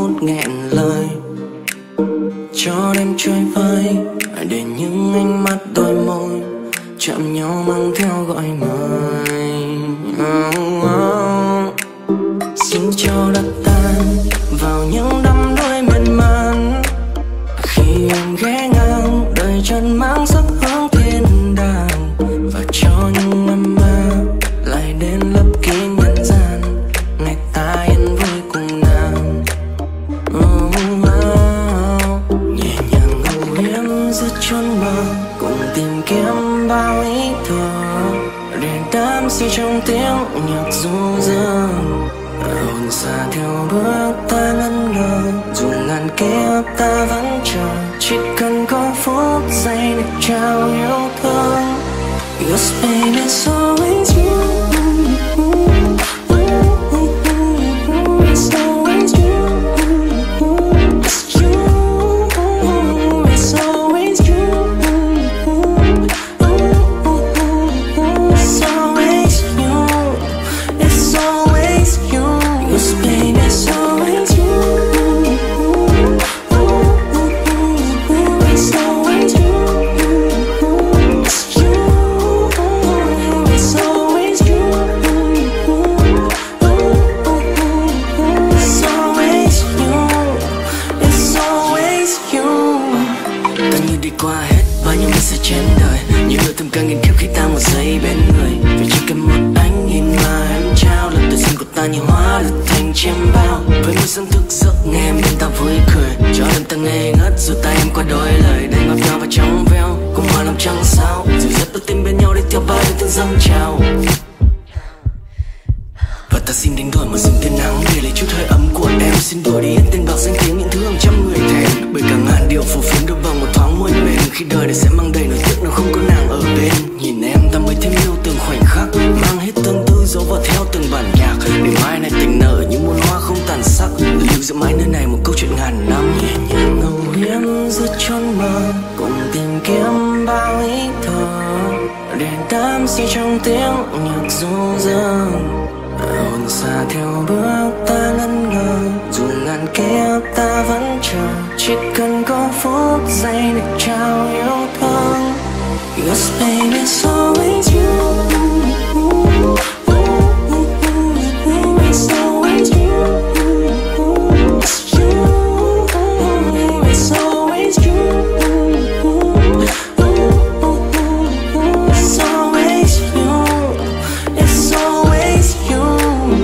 phút nghẹn lời, cho đêm trôi vơi để những ánh mắt đôi môi chạm nhau mang theo gọi mời. Xin cho đất tan vào những đắm đuối miên man, khi em ghé ngang đời chân mang sắc hướng thiên đàng, và cho những âm mơ lại đến lấp kín nhân gian, ngày ta yên vui cùng nàng. Nhẹ nhàng ngủ hiếm giữa chốn mơ, cùng tìm kiếm bao ý thơ để đắm say trong tiếng nhạc du dương. Hồn xa theo bước ta ngẩn ngơ, dù ngàn kiếp ta vẫn chờ, chỉ cần có phút giây để trao yêu thương. Yes baby, it's always you. It's always you. It's you. It's always you. It's always you. It's always you. Yes baby, it's always you. It's always you. It's you. It's always you. It's always you. It's always you. Ta như đi qua hết bao nhiêu ngày sẽ trên đời, những điều thầm càng nghìn kiếp khi ta một giây bên người. Vì chỉ cần một ánh nhìn mà em trao, lần tự sinh của ta như hóa được thành chiêm bao. Với môi son thức giấc nghe em bên ta vui cười, cho đêm ta ngây ngất dù tay em qua đôi lời đầy ngọt ngào và trong veo. Cùng hòa lòng trăng sao, dìu dắt đôi tim bên nhau để theo bao những tiếng dâng trào. Và ta xin đánh đổi một rừng tiên nắng để lấy chút hơi ấm của em. Xin đuổi đi hết tên bạc danh tiếng những thứ hàng trăm người thèm, bởi cả ngàn điều phù phiếm được bằng một thoáng môi mềm. Khi đời sẽ mang đầy nỗi tiếc nếu không có nàng ở bên. Nhìn em ta mới thêm yêu từng khoảnh khắc, mang hết tương tư dấu vào theo từng bản nhạc, để mai này tình nở như muôn hoa không tàn sắc, lưu giữ mãi nơi này một câu chuyện ngàn năm. Nhẹ nhàng ngẫu hiếm giữa chốn mơ, cùng tìm kiếm bao ý thơ để đắm say trong tiếng nhạc du dương. Hồn xa theo bước ta ngẩn ngơ, dù ngàn kiếp ta vẫn chờ, chỉ cần có phút giây để trao yêu thương. Yes baby, it's always you. It's always you. It's you. It's always you. It's always you. It's always you.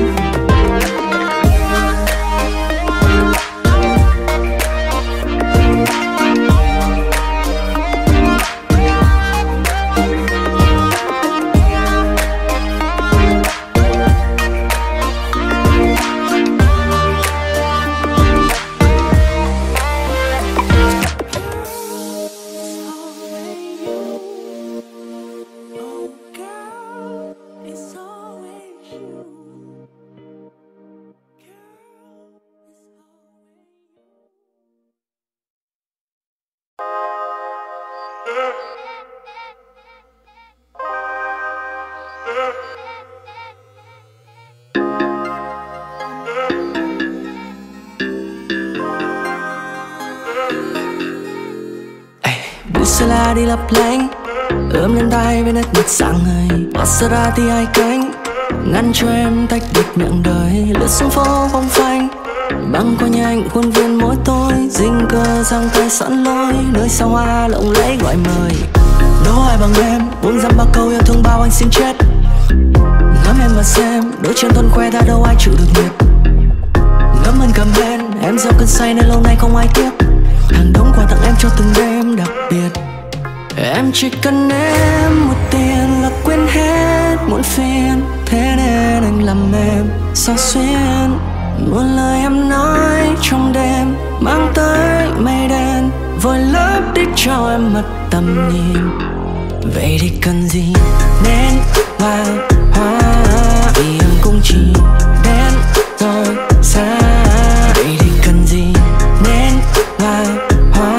Bussala đi lấp lánh, ướm lên tay bên hết mặt sáng người. Maserati hai cánh ngăn cho em tách biệt miệng đời. Lướt xuống phố phong phanh, băng qua nhanh khuôn viên mỗi tối. Dinh cơ sang tay sẵn lối, nơi xa hoa lộng lẫy gọi mời. Đâu ai bằng em, buông dăm ba câu yêu thương bao anh xin chết. Ngắm em mà xem, đôi chân thuần khoe ta đâu ai chịu được nhiệt. Ngắm ơn cầm lên, em gieo cơn say nên lâu nay không ai tiếc. Hàng đống quà tặng em cho từng đêm đặc biệt. Em chỉ cần em một tiền là quên hết muộn phiền. Thế nên anh làm em sao xuyên. Một lời em nói trong đêm mang tới mây đen, vội lấp đi cho em mất tầm nhìn. Vậy thì cần gì nên vàng hoa, vì em cũng chỉ đến rồi xa. Vậy thì cần gì nên vàng hoa,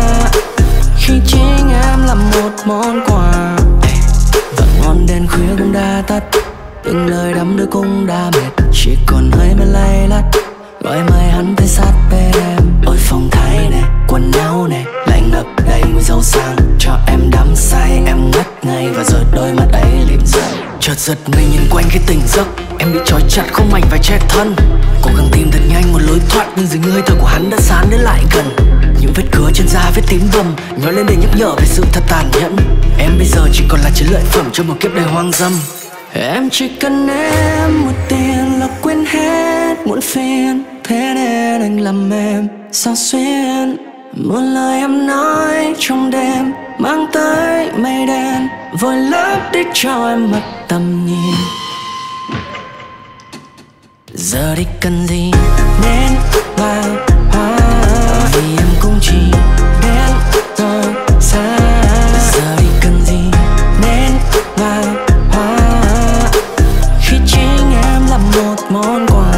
khi chính em là một món quà. Và ngọn đèn khuya cũng đã tắt, từng lời đắm đuối cũng đã mệt, chỉ còn hơi men lay lắt. Gọi mời hắn tới sát bên em. Ôi phong thái này, quần áo này lại ngập đầy mùi dầu sang, cho em đắm say em ngất ngây và rồi đôi mắt ấy liệm dần. Chợt giật mình nhìn quanh khi tỉnh giấc, em bị trói chặt không mảnh vải che thân. Cố gắng tìm thật nhanh một lối thoát nhưng dường như hơi thở của hắn đã sán đến lại gần. Những vết cứa trên da vết tím bầm nhói lên để nhắc nhở về sự thật tàn nhẫn. Em bây giờ chỉ còn là chiến lợi phẩm cho một kiếp đời hoang dâm. Em chỉ cần em một tiền là quên hết muộn phiền, thế nên anh làm em sao xuyên. Một lời em nói trong đêm mang tới mây đen, vội lấp đi cho em mất tầm nhìn. Giờ đi cần gì nên vào hoa, vì em cũng chỉ đến rồi xa. Giờ đi cần gì nên vào hoa, khi chính em là một món quà.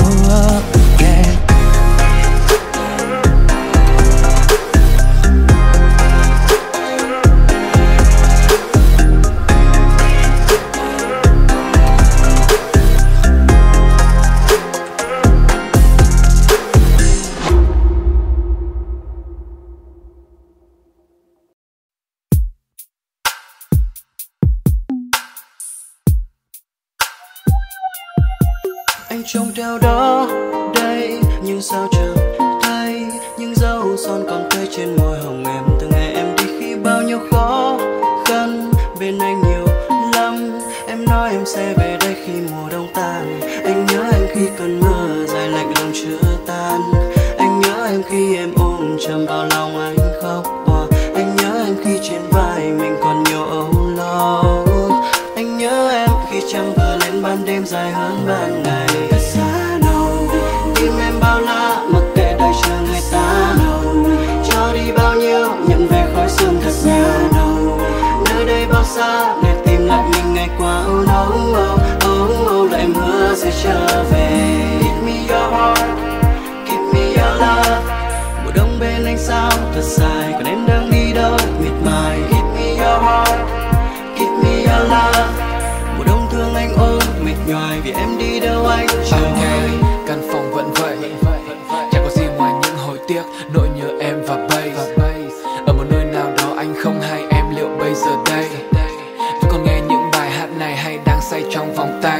Trông theo đó đây nhưng sao chẳng thấy những dấu son còn tươi trên môi hồng em. Từ ngày em đi khi bao nhiêu khó khăn bên anh nhiều lắm. Em nói em sẽ về đây khi mùa đông tan. Anh nhớ em khi cơn mưa dài lạnh lòng chưa tan. Anh nhớ em khi em ôm chầm vào lòng anh khóc. Anh nhớ em khi trên vai mình còn nhiều âu lo. Anh nhớ em khi trăng vừa lên ban đêm dài hơn ban ngày. Tim em bao la mặc kệ đời chờ người ta cho đi bao nhiêu nhận về khói sương thật nhiều. Nơi đây bao xa để tìm lại mình ngày qua. Oh no, oh, oh, là em hứa sẽ trở về. Give me your heart, give me your love. Mùa đông bên anh sao thật dài, còn em đang đi đâu miệt mài. Give me your heart, give me your love. Mùa đông thương anh ôm mệt nhoài vì em đi đâu anh chờ hoài. Căn phòng vẫn vậy, chẳng có gì ngoài những hồi tiếc, nỗi nhớ em và bass. Ở một nơi nào đó anh không hay em liệu bây giờ đây vẫn còn nghe những bài hát này hay đang say trong vòng tay.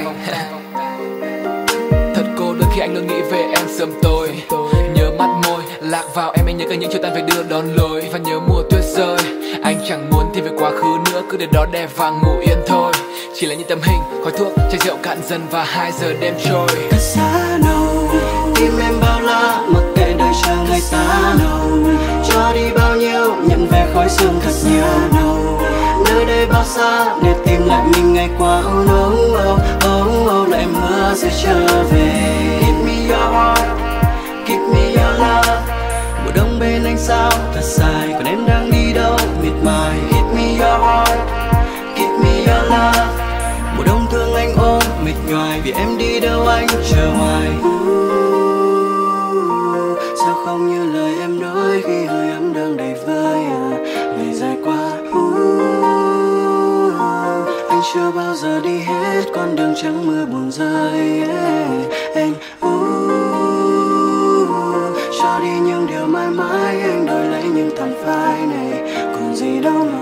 Thật cô đơn khi anh luôn nghĩ về em sớm tối, nhớ mắt môi lạc vào em. Anh nhớ cả những chiều tan về đưa đón lối và nhớ mùa tuyết rơi. Anh chẳng muốn tìm về quá khứ nữa, cứ để đó đè và ngủ yên thôi. Chỉ là những tấm hình, khói thuốc, chai rượu cạn dần và 2 giờ đêm trôi. Thật xa đâu, tim em bao la mặc kệ đời chờ người ta cho đi bao nhiêu nhận về khói sương thật nhiều. Nơi đây bao xa để tìm lại mình ngày qua. Oh no, oh, oh, là em hứa sẽ trở về. Give me your heart, give me your love. Mùa đông bên anh sao thật dài, còn em đang đi đâu miệt mài. Give me your heart, give me your love. Mùa đông thương anh ôm mệt nhoài vì em đi đâu anh chờ hoài. Sao không như lời em nói khi hơi ấm đang đầy vơi. Ngày dài qua anh chưa bao giờ đi hết con đường trắng mưa buồn rơi. Anh cho đi những điều mãi mãi, anh đổi lấy những thảm phai này còn gì đâu mà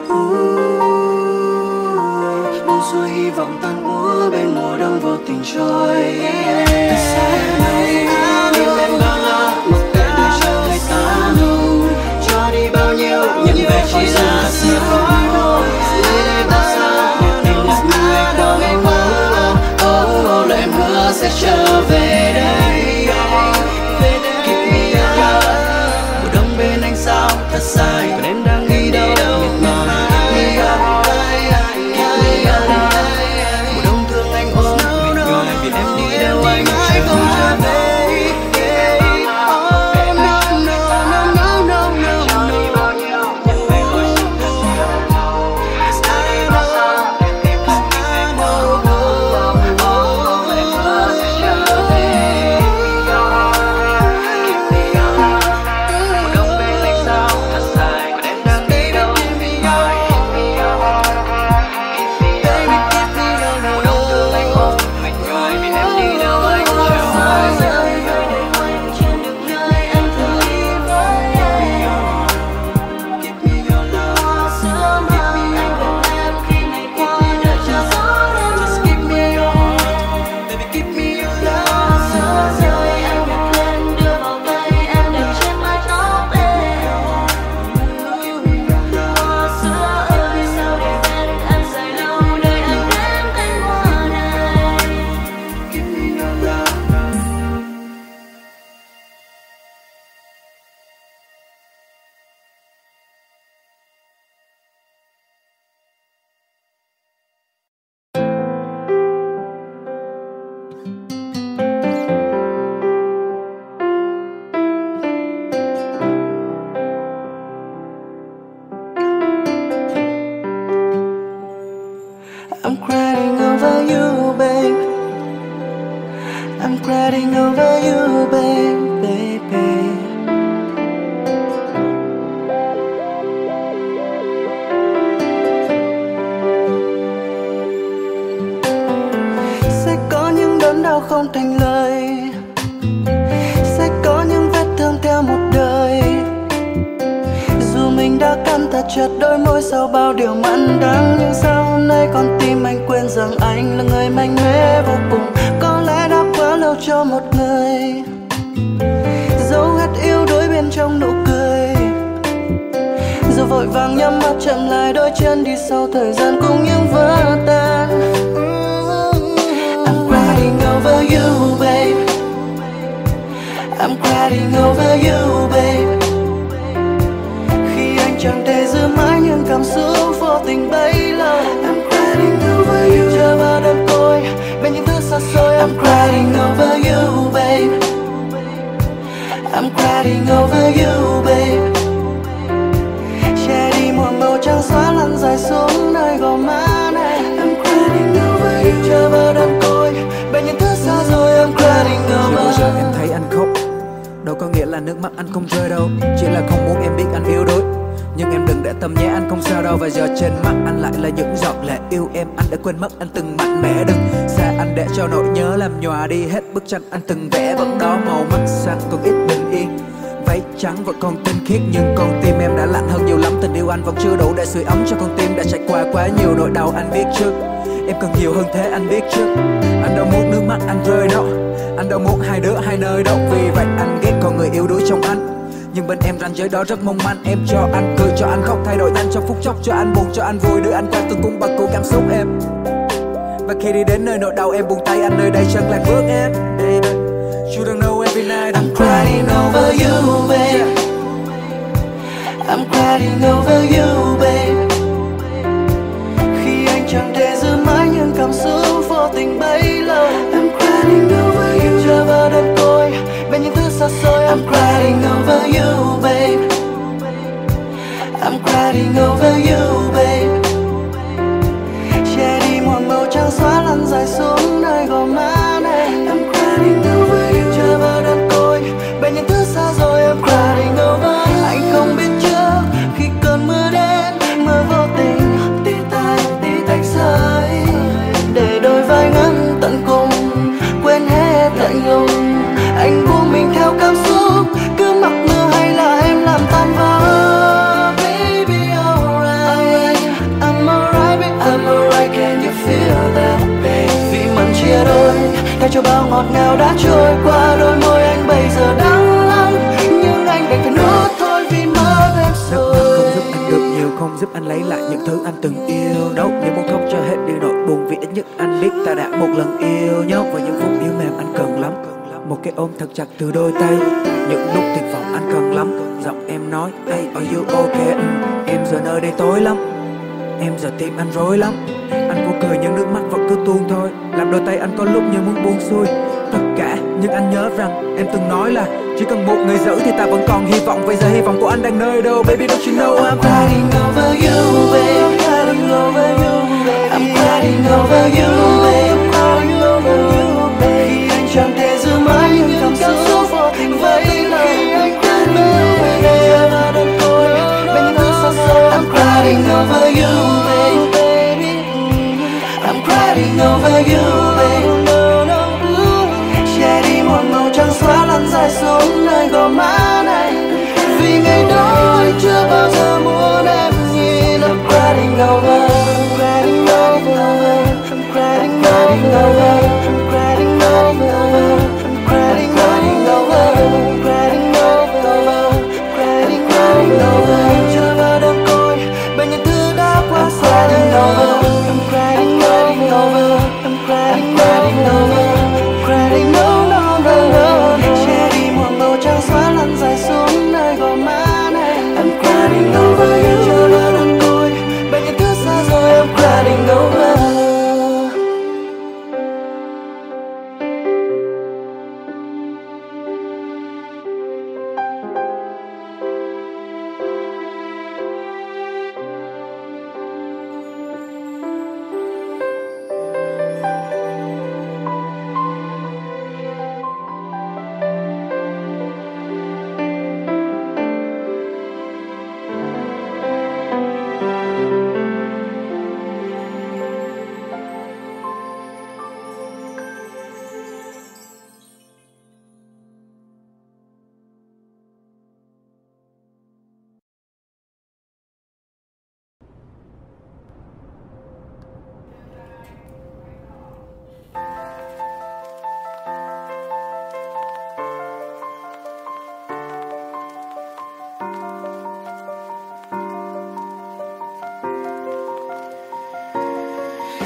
buông xuôi hy vọng tan úa bên mùa đông vô tình trôi. Từ xa này tim em bao la mặc kệ đời chờ người ta cho đi bao nhiêu nhận về chỉ là thật nhiều. Nơi đây bao xa để tìm lại mình ngày qua. Oh, là em hứa sẽ trở về đây. Give me your love. Mùa đông bên anh sao thật dài, còn em đang đi đâu miệt mài. Give me your heart, give me your love. Mùa đông thương anh ôm mệt nhoài vì em đi đâu anh crying over you, baby. Sẽ có những đớn đau không thành lời, sẽ có những vết thương theo một đời. Dù mình đã cắn thật chặt đôi môi sau bao điều mặn đắng, nhưng sao hôm nay con tim anh quên rằng anh là người mạnh mẽ vô cùng. Có lẽ đã quá lâu cho một người giấu hết yếu đuối bên trong nụ cười, rồi vội vàng nhắm mắt chậm lại đôi chân đi sau thời gian cùng những vỡ tan. I'm crying over you, babe. I'm crying over you, babe. Khi anh chẳng thể giữ mãi những cảm xúc vô tình bấy lâu. I'm crying over you. Chờ vào đêm tối bên những thứ xa xôi. I'm crying over you, babe. I'm crying over you, babe. Che đi muộn màu trắng xóa lăn dài xuống nơi gò má này. I'm crying over you. Chờ vào đêm tối bên những thứ xa rồi. I'm crying over you. Giờ em thấy anh khóc đâu có nghĩa là nước mắt anh không rơi đâu, chỉ là không muốn em biết anh yếu đuối. Nhưng em đừng để tâm nhé, anh không sao đâu. Và giờ trên mắt anh lại là những giọt lệ yêu em. Anh đã quên mất anh từng mạnh mẽ, đừng xa anh để cho nỗi nhớ làm nhòa đi hết bức tranh anh từng vẽ. Vẫn đó màu mắt xanh còn ít bình yên, váy trắng vẫn còn tinh khiết, nhưng con tim em đã lạnh hơn nhiều lắm. Tình yêu anh vẫn chưa đủ để sưởi ấm cho con tim đã trải qua quá nhiều nỗi đau. Anh biết trước em cần nhiều hơn thế, anh biết trước. Anh đâu muốn nước mắt anh rơi đâu, anh đâu muốn hai đứa hai nơi đâu. Vì vậy anh ghét con người yếu đuối trong anh, nhưng bên em ranh giới đó rất mong manh. Em cho anh cười, cho anh khóc, thay đổi anh trong phút chốc, cho anh buồn, cho anh vui, đưa anh qua từng cung bậc của cảm xúc em. Và khi đi đến nơi nỗi đau em buông tay anh nơi đây chân lạc bước em. Baby, you don't know every night I'm crying over you, babe. I'm crying over you, babe. Khi anh chẳng thể giữ mãi những cảm xúc vô tình bấy lâu. I'm crying over you. Chờ vào đêm tối bên những thứ xa xôi. I'm crying over you, babe. I'm crying over you, babe. Che đi muộn màu trắng xóa lăn dài xuống nơi gò má này. I'm crying over you. Chờ vào đêm tối bên những thứ xa rồi. I'm crying over you. Anh không biết trước khi cơn mưa đến, mưa vô tình tí tách rơi, để đôi vai ngắn tận cùng quên hết lạnh lùng. Anh buông mình theo cảm xúc, cứ mặc mưa hay là em làm tan vỡ. Baby alright, I'm alright, baby I'm alright. Can you feel that, baby? Vì mặn chia đôi, thay cho bao ngọt ngào đã trôi qua. Đôi môi anh bây giờ đắng lắm, nhưng anh đành phải nuốt thôi vì mất em rồi. Không giúp anh được nhiều, không giúp anh lấy lại những thứ anh từng yêu đâu. Nhưng muốn khóc cho hết đi nỗi buồn, vì ít nhất anh biết ta đã một lần yêu nhau. Và những phút yêu mềm anh cần lắm, một cái ôm thật chặt từ đôi tay. Những lúc tuyệt vọng anh cần lắm, giọng em nói hey, are you okay? Em giờ nơi đây tối lắm, em giờ tim anh rối lắm. Anh cố cười nhưng nước mắt vẫn cứ tuôn thôi, làm đôi tay anh có lúc như muốn buông xuôi tất cả. Nhưng anh nhớ rằng em từng nói là chỉ cần một người giữ thì ta vẫn còn hy vọng. Vậy giờ hy vọng của anh đang nơi đâu? Baby don't you know I'm crying over you, babe. Crying over you, babe. I'm crying over you, babe. I'm crying over you, babe. Khi anh chẳng thể giữ mãi những cảm xúc vô tình vẫy lời. I'm crying over you. Chờ vào đêm tối bên những thứ xa xôi. I'm crying over you, baby. I'm crying over you, babe. Che đi muộn màu trắng xóa lăn dài xuống nơi gò má này. Vì ngày đó anh chưa bao giờ muốn em nhìn. I'm crying over, I'm crying over, I'm crying over.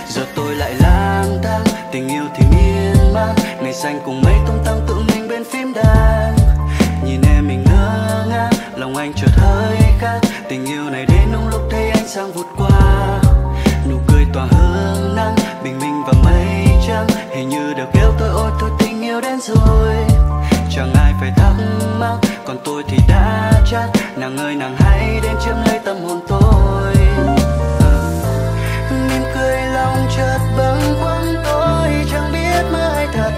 Giờ tôi lại lang thang, tình yêu thì miên man, ngày xanh cùng mây tung tăng tự mình bên phím đàn. Nhìn em mình ngơ ngác, lòng anh chợt hơi khác. Tình yêu này đến đúng lúc thấy ánh sáng vụt qua. Nụ cười tỏa hương nắng, bình minh và mây trắng, hình như được yêu tôi. Ôi thôi tình yêu đến rồi, chẳng ai phải thắc mắc, còn tôi thì đã chắc. Nàng ơi nàng hãy đến chiếm lấy tâm hồn tôi. Mỉm cười lòng chợt bâng khuâng, tôi chẳng biết mơ hay thật.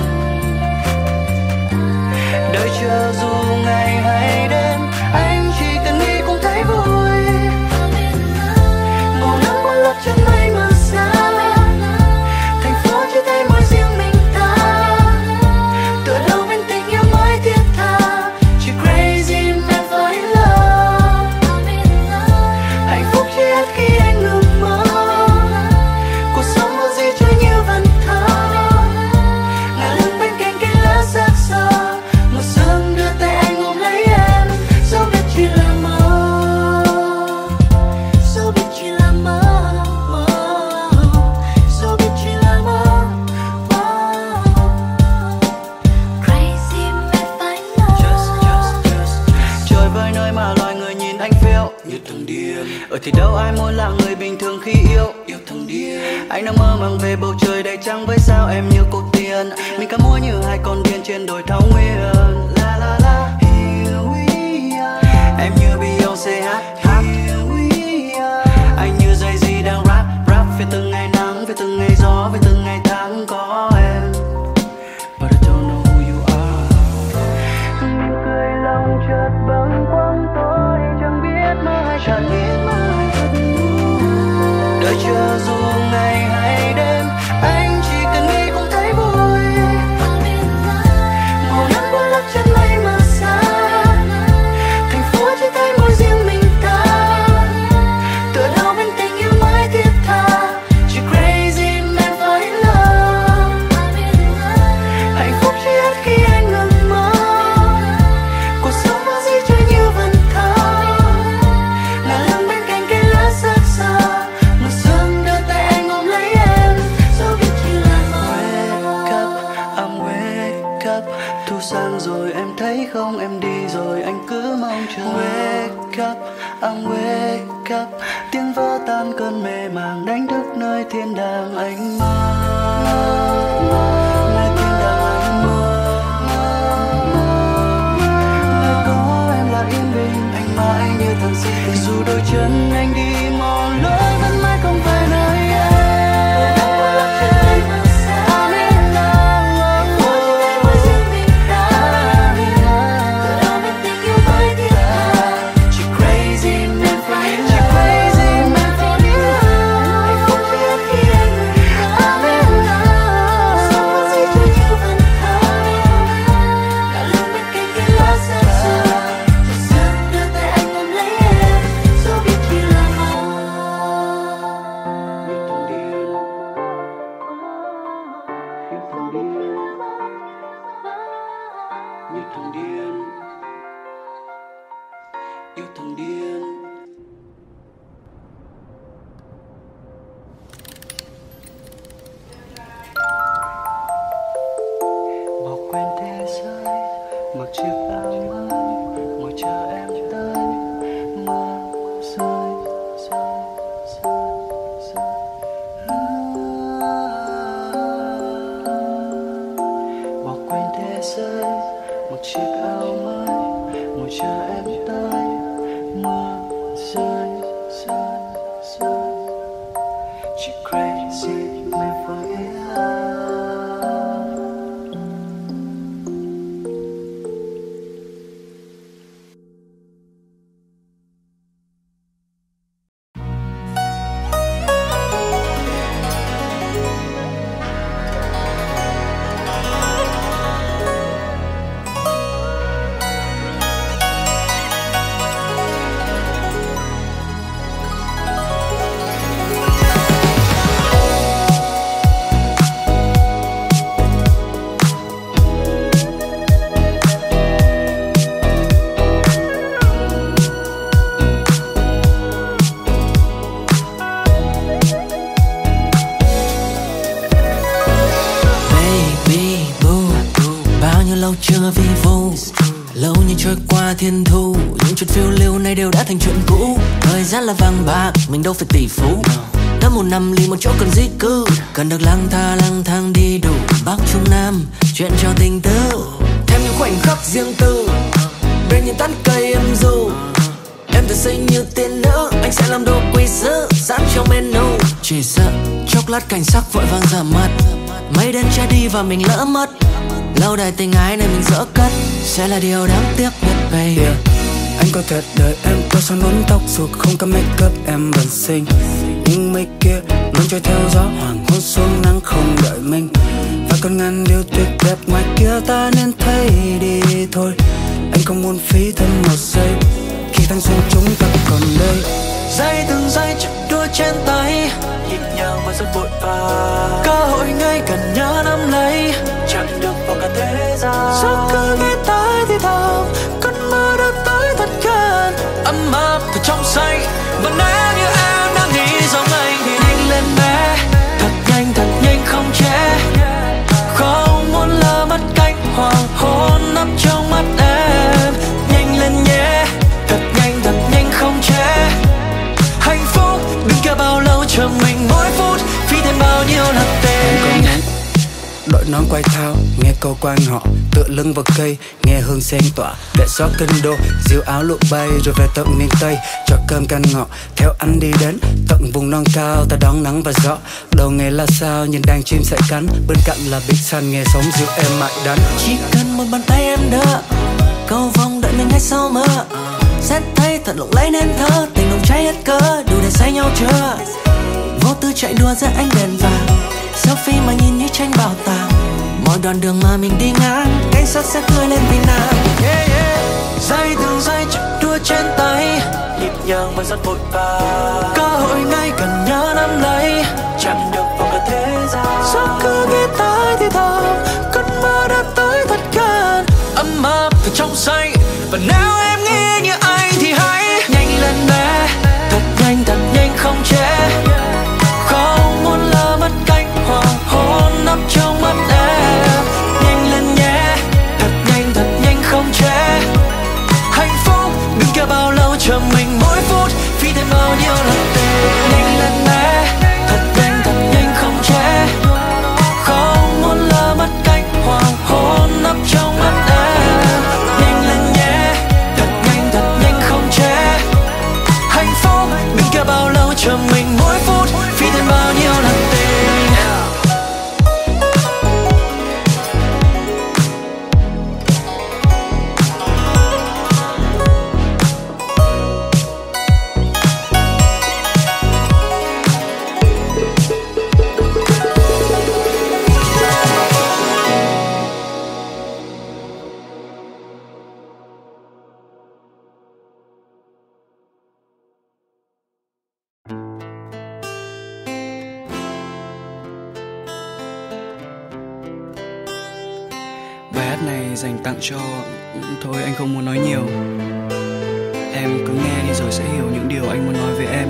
Đợi chờ dù ngày hay đêm, anh chỉ cần nghĩ cũng thấy vui. Màu nắng qua lớp chân mây mờ xa, thành phố chỉ thấy mỗi riêng mình ta. Tựa đâu bên tình yêu mới thiết tha, chỉ crazy man fall in love. Hạnh phúc chỉ hết khi anh ngừng mơ, cuộc sống có gì chơi như vần thơ. Ngả lưng bên cạnh cây lá xác xơ, một sớm đưa tay anh ôm lấy em, dẫu biết chỉ là mơ, dẫu biết chỉ là mơ, dẫu biết chỉ là mơ. Crazy man fall in love. Trời vơi nơi mà loài người nhìn anh phiêu như thằng điên. Ở thì đâu ai muốn là người bình thường khi yêu thằng điên. Anh đang mơ màng về bầu trời đầy trăng với sao em như cô tiên. Mình ca múa như hai con điên trên đồi thảo nguyên. La la la, here we are. Em như Beyoncé hát. Here we are. Anh như Jay-Z đang rap về từng ngày nắng, về từng ngày gió, về từng ngày tháng có em. But I don't know who you are. Mỉm cười lòng chợt bâng khuâng, tôi chẳng biết mơ hay thật. Đợi chờ dù ngày hay đêm, anh chỉ cần nghĩ cũng thấy vui. Màu nắng qua lớp chân mây mờ xa, thành phố chỉ thấy mỗi riêng mình ta. Tựa đâu bên tình yêu mới thiết tha, chỉ crazy man fall in love. Hạnh phúc chỉ hết khi anh ngừng mơ, cuộc sống có gì chơi như vần thơ. Ngả lưng bên cạnh cây lá xác xơ, một sớm đưa tay anh ôm lấy em, dẫu biết chỉ là mơ. Wake up, I'm wake up. Thu sang rồi em thấy không, em đi rồi anh cứ mong chờ. Wake up, I'm wake up. Tiếng vỡ tan cơn mê màng, đánh thức nơi thiên đàng anh mơ. Nơi thiên đàng anh mơ. Nơi có em là yên bình, anh mãi như thằng si tình. Dù đôi chân anh đi mòn lối vẫn mãi không phải nơi em. I'm in love. Mỗi riêng mình ta. Từ đâu bên tình yêu mới thiết tha, chỉ crazy man fall in love. Chỉ crazy man fall in love. Hạnh phúc chỉ hết khi anh ngừng thở. I'm in love. Sống có gì chơi như vần thơ. Ngả lưng bên cạnh cây lá xác xơ, một sớm đưa tay anh ôm lấy em, dẫu biết chỉ là mơ. Như thằng điên, như thằng điên, như thằng điên, yêu thằng điên. Bỏ quên thế giới, mặc chiếc áo mới, ngồi chờ em tới. Mưa rơi, rơi, rơi, rơi. Bỏ quên thế giới, mặc chiếc áo mới, ngồi chờ em tới. Mưa rơi, rơi, rơi. Chỉ crazy man fall in love. qua thiên thu, những chuyện phiêu lưu nay đều đã thành chuyện cũ. Thời gian là vàng bạc, mình đâu phải tỷ phú. Đã một năm liền một chỗ cần di cư, cần được lang thang đi đủ Bắc Trung Nam, chuyện cho tình tư. Thêm những khoảnh khắc riêng tư, bên những tán cây êm ru. Em tự xinh như tiên nữ, anh sẽ làm đồ quý sứ sẵn trong menu. Chỉ sợ chốc lát cảnh sắc vội vàng giảm mất, mây đen che đi và mình lỡ mất. Lâu đài tình ái này mình dỡ cất, sẽ là điều đáng tiếc nhất baby. Anh có thể đợi em có son nón tóc dù không có make up em vẫn xinh. Nhưng mây kia luôn trôi theo gió, hoàng hôn xuống nắng không đợi mình. Và còn ngàn điều tuyệt đẹp ngoài kia ta nên thấy đi thôi. Anh không muốn phí thêm một giây khi thanh xuân chúng ta còn đây. Giây từng giây chặt đua trên tay, nhịp nhàng và rất vội vã. Cơ hội ngay cần nhớ nắm lấy, chẳng được vào cả thế gian. Gió cứ nghe tới thì thầm, cơn mơ đã tới thật gần. Ấm áp thật trong say, và nếu như em đang nghĩ giống anh thì nhanh lên bé. Thật nhanh không chế, không muốn lỡ mất cánh hoàng hôn nằm trong mắt em. Nhanh lên nhé, thật nhanh không chế. Hạnh phúc đừng care bao lâu chờ mình mỗi phút, phí thêm bao nhiêu là tình. Đội nón quay thao, nghe câu quan họ, tựa lưng vào cây, nghe hương sen tỏa. Để gió kinh đô, diều áo lụa bay rồi về tận miền Tây, cho cơm canh ngọt, theo anh đi đến tận vùng non cao, ta đón nắng và gió. Đầu nghề là sao, nhìn đàn chim sải cánh, bên cạnh là biển xanh, nghe sóng dịu êm mại đắng. Chỉ cần một bàn tay em đỡ, cầu vồng đợi mình ngay sau mơ. Xét thấy thật lộng lẫy nên thơ, tình nồng cháy hết cỡ, đủ để say nhau chưa. Vô tư chạy đua giữa ánh đèn vàng, selfie mà nhìn như tranh bảo tàng. Mỗi đoạn đường mà mình đi ngang, cảnh sát sẽ cười lên vì nàng. Giây từng giây chạy đua trên tay, nhịp nhàng và rất vội vã. Cơ hội ngay cần nhớ nắm lấy, chẳng được vào cả thế gian. Gió cứ nghe tới thì thầm, cơn mơ đã tới thật gần. Ấm áp thật trong say, và nếu em nghĩ như anh thì hãy nhanh lên bé. Thật nhanh không chế, không muốn lỡ mất cánh hoàng hôn nằm trong mắt em. Nhanh lên nhé, thật nhanh không chế. Hạnh phúc đừng care bao lâu chờ mình mỗi phút, phí thêm bao nhiêu lần tình. Nhanh lên bé, thật nhanh không chế, không muốn lỡ mất cánh hoàng hôn nằm trong mắt em. Nhanh lên nhé, thật nhanh không chế. Hạnh phúc đừng care bao lâu chờ mình mỗi phút, phí thêm bao nhiêu lần tình. Bài hát này dành tặng cho... Thôi anh không muốn nói nhiều. Em cứ nghe đi rồi sẽ hiểu những điều anh muốn nói với em.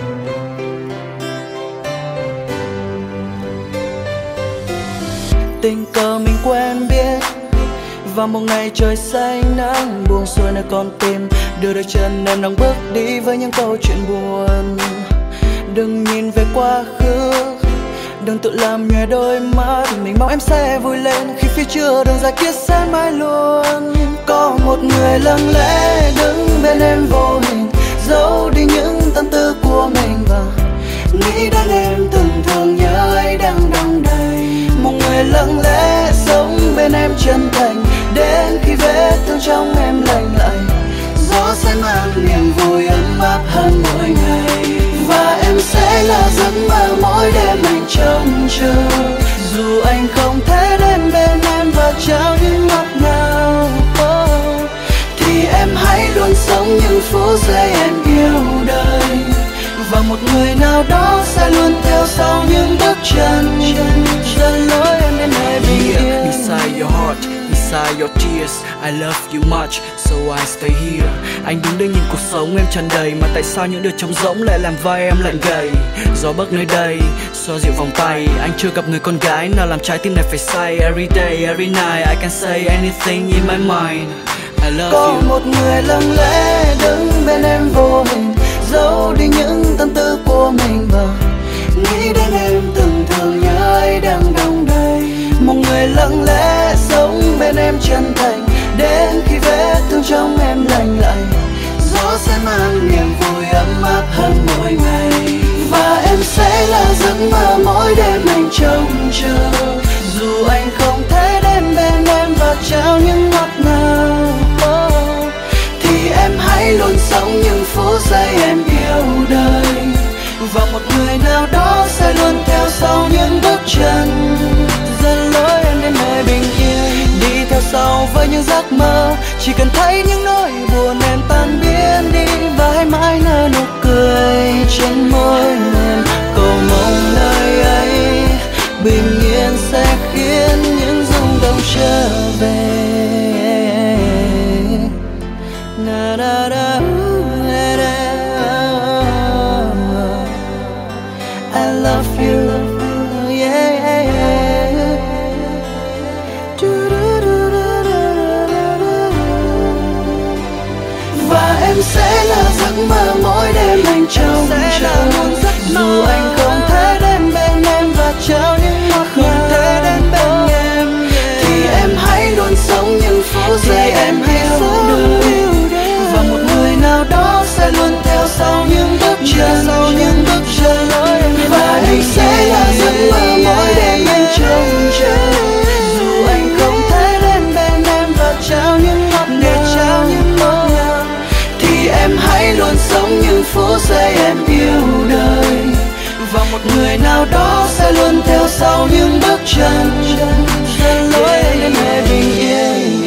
Tình cờ mình quen biết vào một ngày trời xanh nắng buông xuôi nơi con tim, đưa đôi chân em đang bước đi với những câu chuyện buồn. Đừng nhìn về quá khứ, đừng tự làm nhòe đôi mắt, mình mong em sẽ vui lên khi phía trước đường dài kia sẽ mãi luôn. Có một người lặng lẽ đứng bên em vô hình, giấu đi những tâm tư của mình và nghĩ đến em từng thường nhớ ấy đang đong đầy. Một người lặng lẽ sống bên em chân thành, đến khi vết thương trong em lành lại, gió sẽ mang niềm vui ấm áp hơn mỗi ngày. Và em sẽ là giấc mơ mỗi đêm anh trông chờ, dù anh không thể đến bên em và trao những ngọt ngào. Thì em hãy luôn sống những phút giây em yêu đời, và một người nào đó sẽ luôn theo sau những bước chân dẫn lối em đến nơi bình yên. Beside your heart, beside your tears, I love you much, so I stay here. Anh đứng đây nhìn cuộc sống em tràn đầy, mà tại sao những điều trống rỗng lại làm vai em lạnh gầy. Gió bấc nơi đây, xoa dịu vòng tay, anh chưa gặp người con gái nào làm trái tim này phải say. Every day, every night, I can say anything in my mind. I love Có you. một người lặng lẽ đứng bên em vô hình, giấu đi những tâm tư của mình và nghĩ đến em từng thường nhớ ai đang đong đầy. Một người lặng lẽ sống bên em chân thành, đến khi vết thương trong em lành lại, gió sẽ mang niềm vui ấm áp hơn mỗi ngày. Và em sẽ là giấc mơ mỗi đêm anh trông chờ, dù anh không thể đến bên em và trao những ngọt ngào. Thì em hãy luôn sống những phút giây em yêu đời, và một người nào đó sẽ luôn theo sau những bước chân, dẫn lối em đến nơi bình yên. Đi theo sau với những giấc mơ, chỉ cần thấy những nỗi buồn em tan biến đi, và hãy mãi nở nụ cười trên môi em. Cầu mong lời ấy bình yên sẽ khiến những rung động trở về. Na, na, na, na, na. I love you, yeah, yeah, yeah. Và em sẽ là giấc mơ mỗi đêm anh trông chờ, dù anh không thể đến bên em và trao những ngọt ngào, thì em hãy luôn sống những phút giây em yêu đời, và một người nào đó sẽ luôn theo sau những bước chân, và em sẽ là giấc mơ mỗi đêm anh trông chờ, dù anh không thể đến bên em và trao những ngọt ngào, thì em hãy luôn sống những phút giây em yêu đời, và một người nào đó sẽ luôn theo sau những bước chân, dẫn lối em đến nơi bình yên.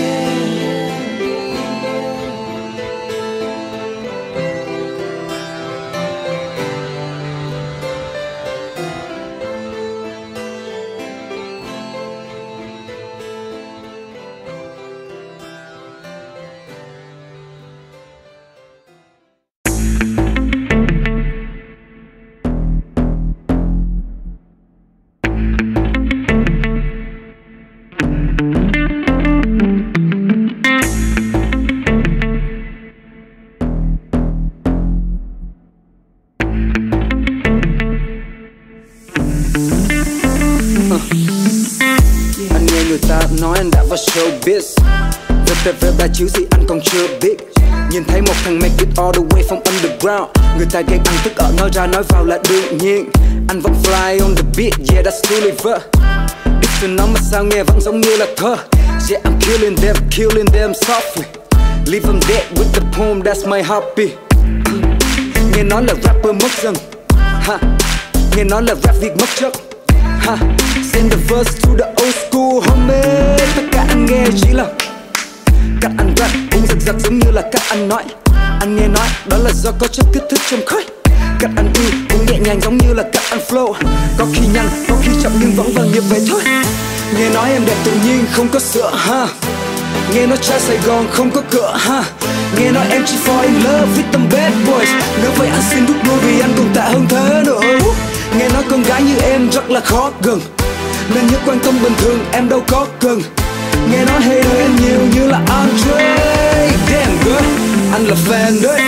Anh nghe người ta nói anh đã vào showbiz, VTV ba chiếu gì anh còn chưa biết. Nhìn thấy một thằng make it all the way from underground, người ta gây ăn tức ở nói ra nói vào là đương nhiên. Anh vẫn fly on the beat, yeah that's true liver. Biết từ nó mà sao nghe vẫn giống như là thơ. Yeah I'm killing them softly, leave them dead with the poem, that's my hobby. Nghe nói là rapper mất dần, ha. Nghe nói là rap Việt mất chất, ha. Send the verse to the old school homie. Tất cả anh nghe chỉ là cách anh rap cũng giật giật giống như là cách anh nói. Anh nghe nói đó là do có chất kích thích trong khói. Cách anh yêu cũng nhẹ nhàng giống như là cách anh flow. Có khi nhanh, có khi chậm nhưng vẫn vàng nhịp vậy thôi. Nghe nói em đẹp tự nhiên không có sữa, ha. Nghe nói trai Sài Gòn không có cửa, ha. Nghe nói em chỉ fall in love with them bad boys. Nếu vậy anh xin rút đuôi vì anh còn tệ hơn thế nữa. Nghe nói con gái như em rất là khó gần, nên nhớ quan tâm bình thường em đâu có cần. Nghe nói hater em nhiều như là Andre. Damn girl, anh là fan đấy.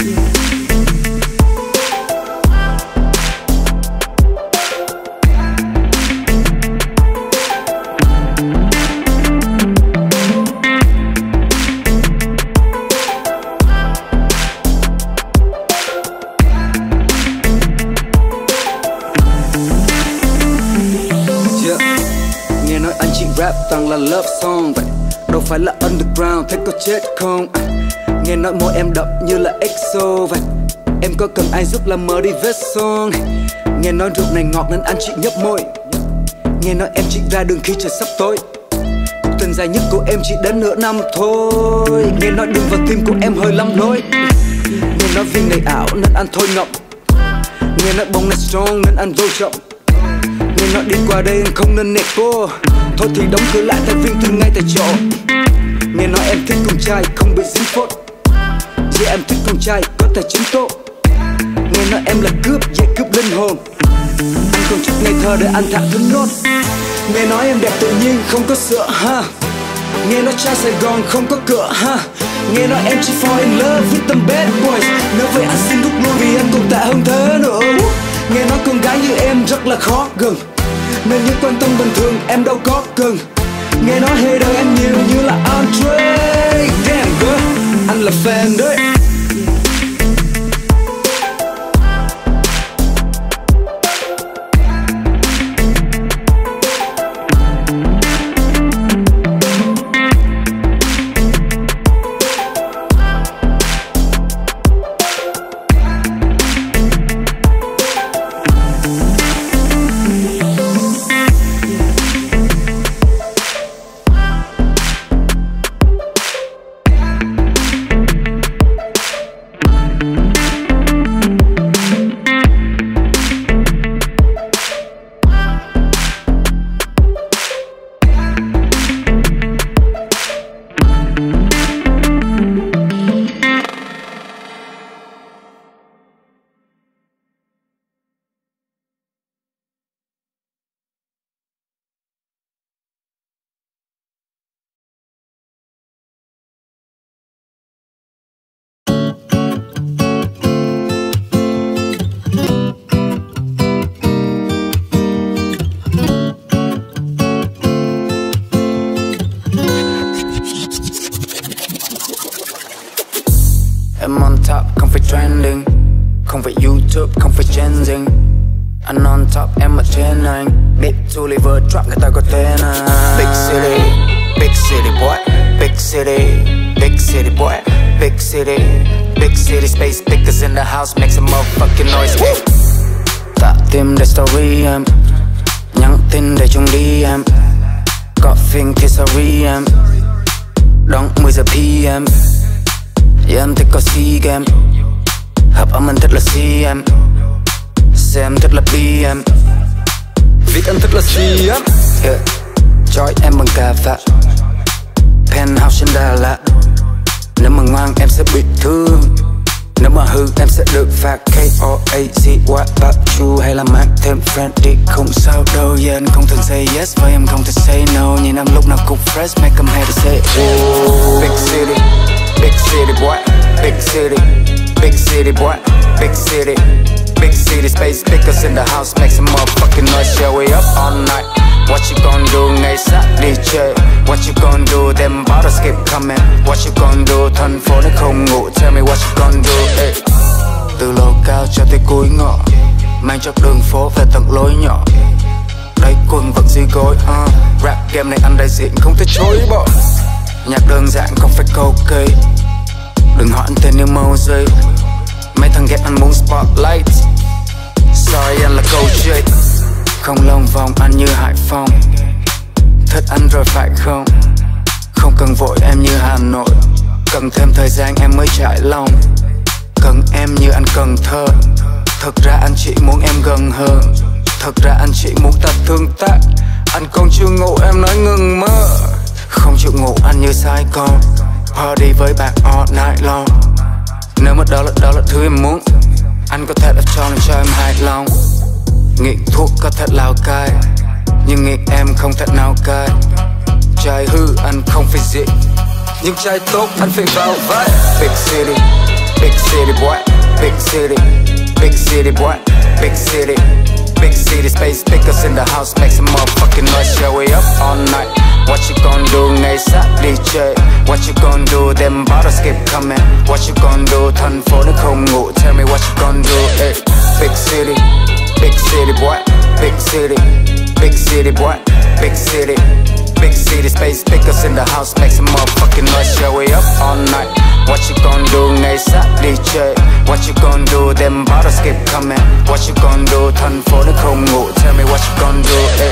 Rap toàn là love song vậy, đâu phải là underground thế có chết không? Nghe nói môi em đậm như là EXO vậy, em có cần ai giúp làm mờ đi vết son? Nghe nói rượu này ngọt nên anh chỉ nhấp môi. Nghe nói em chỉ ra đường khi trời sắp tối. Cuộc tình dài nhất của em chỉ đến nửa năm thôi. Nghe nói đường vào tim của em hơi lắm lối. Nghe nói viên này ảo nên anh thôi ngậm. Nghe nói bóng này strong nên anh vô trọng. Nghe nói đi qua đây anh không nên nẹt cô. Thôi thì đóng cửa lại tại viên thương ngay tại chỗ. Nghe nói em thích con trai không bị dính phốt. Yeah em thích con trai có tài chính tốt. Nghe nói em là cướp, yeah cướp linh hồn. Anh còn chút ngây thơ để anh thả thính nốt. Nghe nói em đẹp tự nhiên không có sữa, ha. Nghe nói trai Sài Gòn không có cửa ha. Nghe nói em chỉ fall in love with them bad boys. Nếu vậy anh xin rút lui vì anh còn tệ hơn thế nữa. Nghe nói con gái như em rất là khó gần, nên những quan tâm bình thường em đâu có cần. Nghe nói hater em nhiều như là Andre. Damn girl, anh là fan đấy. Em on top, không phải trending, không phải YouTube, không phải changing. Anh on top, em ở trên anh. Big to liver drop, người ta có tên anh. Big city boy. Big city boy. Big city space, pickers in the house, make some motherfucking noise. Tạ tim để story em, nhắn tin để chung đi em. Có phim thì sorry em, đón 10 giờ PM. Yeah, em thích có SEA Games, hợp âm anh thích là CM, xem thích là BM, viết anh thích là CM. Yeah, chói em bằng cà phê, penthouse trên Đà Lạt. Nếu mà ngoan em sẽ bị thương, nếu mà hư em sẽ được phạt. KOAZ, what about you? Hay là mang thêm friend đi không sao đâu. Yeah, anh không thường say yes và em không thể say no. Nhìn em lúc nào cũng fresh, make em hate to say oh. Big city boy, big city boy, big city space, pickers in the house, make some motherfucking noise. Yeah, we up all night. What you gon' do ngày sát đi chơi? What you gon' do? Them bottles keep coming. What you gon' do? Thành phố nó không ngủ. Tell me what you gon' do? Hey. Từ lầu cao cho tới cuối ngõ, mang cho đường phố về tận lối nhỏ. Đáy quần vẫn dưới gối. Rap game này anh đại diện không thể chối bỏ. Nhạc đơn giản không phải câu cây. Đừng hỏi anh tên như Moses. Mấy thằng ghét anh muốn spotlight. Sorry anh là câu J. Không lòng vòng anh như Hải Phòng. Thích anh rồi phải không? Không cần vội em như Hà Nội. Cần thêm thời gian em mới trải lòng. Cần em như anh cần thơ. Thật ra anh chỉ muốn em gần hơn. Thật ra anh chỉ muốn ta tương tác. Anh còn chưa ngủ em nói ngừng mơ. Không chịu ngủ anh như Sài Gòn. Party với bạn all night long. Nếu mà đó là thứ em muốn, anh có thể đập cho em hài lòng. Nghiện thuốc có thể lao cai, nhưng nghiện em không thể nào cai. Trai hư anh không phải dị, nhưng trai tốt anh phải vào vai. Big city boy, big city boy, big city space, pickers in the house, make some motherfucking noise. Yeah, we up all night. What you gon' do ngày sát đi chơi? What you gon' do? Them bottles keep coming. What you gon' do? Thành phố nó không ngủ. Tell me what you gon' do? Hey. Big city boy, big city boy, big city space, pickers in the house, make some motherfucking noise. Yeah, we up all night. What you gon' do ngày sát đi chơi? What you gon' do? Them bottles keep coming. What you gon' do? Thành phố nó không ngủ. Tell me what you gon' do? Hey.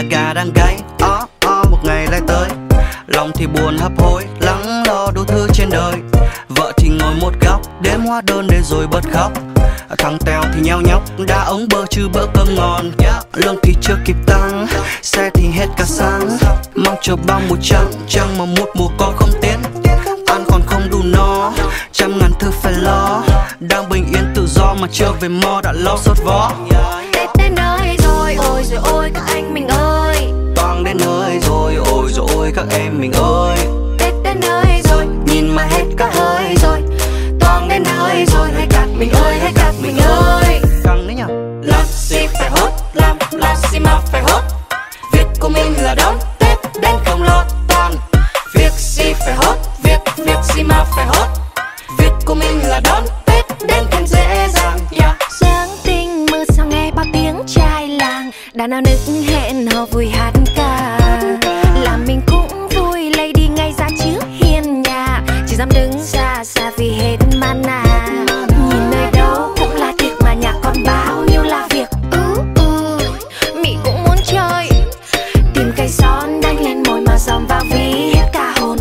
gà đang gáy, một ngày lại tới. Lòng thì buồn hấp hối, lắng lo đủ thứ trên đời. Vợ thì ngồi một góc, đếm hóa đơn để rồi bật khóc. Thằng Tèo thì nheo nhóc, đã ống bơ chứ bữa cơm ngon. Lương thì chưa kịp tăng, xe thì hết cả xăng. Mong chờ bao mùa trăng, trăng mà một mùa con không tiến. Ăn còn không đủ no, trăm ngàn thứ phải lo. Đang bình yên tự do mà chưa về mo đã lo sốt vó. Tết đến nơi rồi, ôi rồi ôi các anh mình ơi. Toang đến nơi rồi, ôi rồi ôi các em mình ơi. Tết đến nơi rồi, nhìn mà hết cả hơi rồi. Toang đến nơi rồi, hay các mình ơi, hay các mình ơi. Căng đấy nhở. Làm gì phải hốt, làm gì mà phải hốt. Việc của mình là đón Tết đến không lo toan. Việc gì phải hốt, việc gì mà phải hốt. Việc của mình là đón Tết đến thật dễ dàng. Sáng tinh mưa sao nghe bao tiếng trai làng. Đàn nào nức hẹn hò vui hát ca. Làm mình cũng vui lấy đi ngay ra trước hiên nhà. Chỉ dám đứng xa xa vì hết mana. Nhìn nơi đâu cũng là tiệc mà nhà con bao nhiêu là việc. Mị cũng muốn chơi. Tìm cây son đánh lên môi mà dòm vào vì hết cả hồn.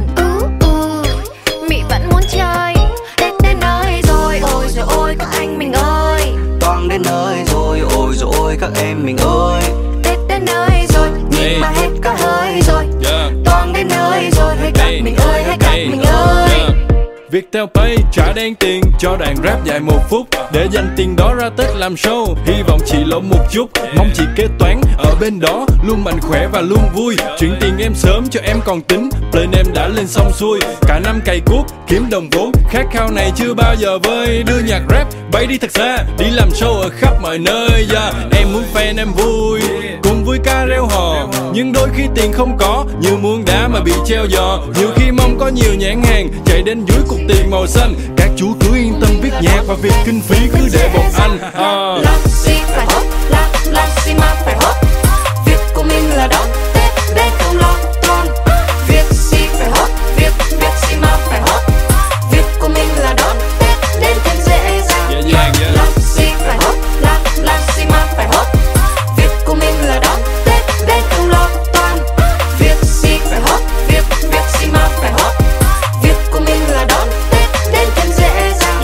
Mị vẫn muốn chơi. Tết đến nơi rồi, ôi rồi ôi các anh mình ơi. Toang đến nơi rồi, ôi rồi ôi các em mình ơi. Tết đến nơi rồi, nhìn mà hết cả hơi rồi. Toang đến nơi rồi, hay các mình ơi, hay các mình ơi. Viettel Pay trả đen tiền cho đoạn rap dài 1 phút. Để dành tiền đó ra Tết làm show, hy vọng chị lỗ một chút. Mong chị kế toán ở bên đó luôn mạnh khỏe và luôn vui. Chuyển tiền em sớm cho em còn tính, plan em đã lên xong xuôi. Cả năm cày cuốc kiếm đồng vốn, khát khao này chưa bao giờ vơi. Đưa nhạc rap bay đi thật xa, đi làm show ở khắp mọi nơi. Em muốn fan em vui, cùng vui ca reo hò. Nhưng đôi khi tiền không có, như muốn đá mà bị treo giò. Nhiều khi mong có nhiều nhãn hàng chạy đến dưới cục tiền màu xanh. Các chú cứ yên tâm viết nhạc và việc kinh phí cứ để bọn anh. Làm gì phải hốt, làm gì mà phải hốt. Việc của mình là đón Tết đến không lo toan. Việc gì phải hốt, việc gì mà phải hốt. Việc của mình là đón Tết đến thật dễ dàng. Làm gì phải hốt, làm gì mà phải hốt. Việc của mình là đón Tết đến không lo toan. Việc gì phải hốt, việc gì mà phải hốt. Việc của mình là đón Tết đến thật dễ dàng.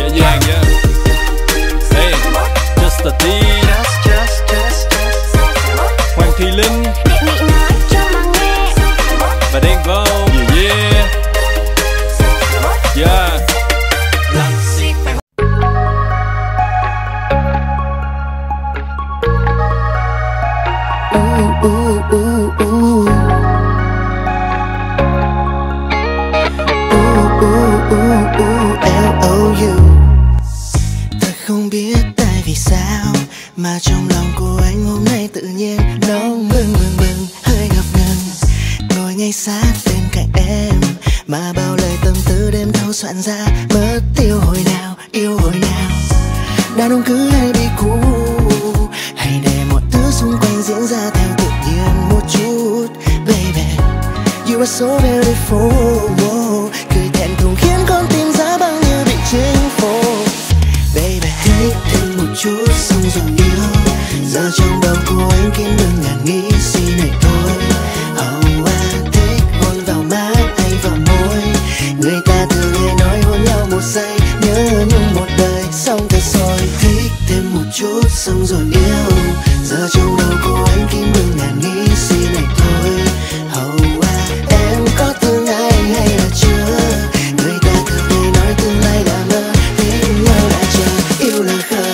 Hey, just a tea. Hoàng Thùy Linh và Đen Vâu. Tôi không biết tại vì sao mà trong lòng của anh hôm nay tự nhiên nóng bừng hơi ngập ngừng. Ngồi ngay sát bên cạnh em mà bao lời tâm tư đêm thâu soạn ra. Mất tiêu hồi nào, yêu hồi nào. Đàn ông cứ hay bị cũ, hay để mọi thứ xung quanh diễn ra theo tự nhiên một chút. Baby, you are so beautiful. Cười thẹn thùng khiến con tim giá băng như bị chinh phục. Baby, thích thêm một chút xong rồi yêu. Giờ trong đầu của anh kín đừng ngàn nghĩ suy này thôi. Oh, I thích hôn vào má hay vào môi. Người ta thường hay nói hôn nhau một giây, nhớ nhung một đời xong thật rồi. Thích thêm một chút xong rồi yêu. Giờ trong đầu của anh kín đừng ngàn nghĩ suy này thôi. Oh, em có thương ai hay là chưa? Người ta thường hay nói tương lai là mơ, tình nhau đã chờ, yêu là khờ.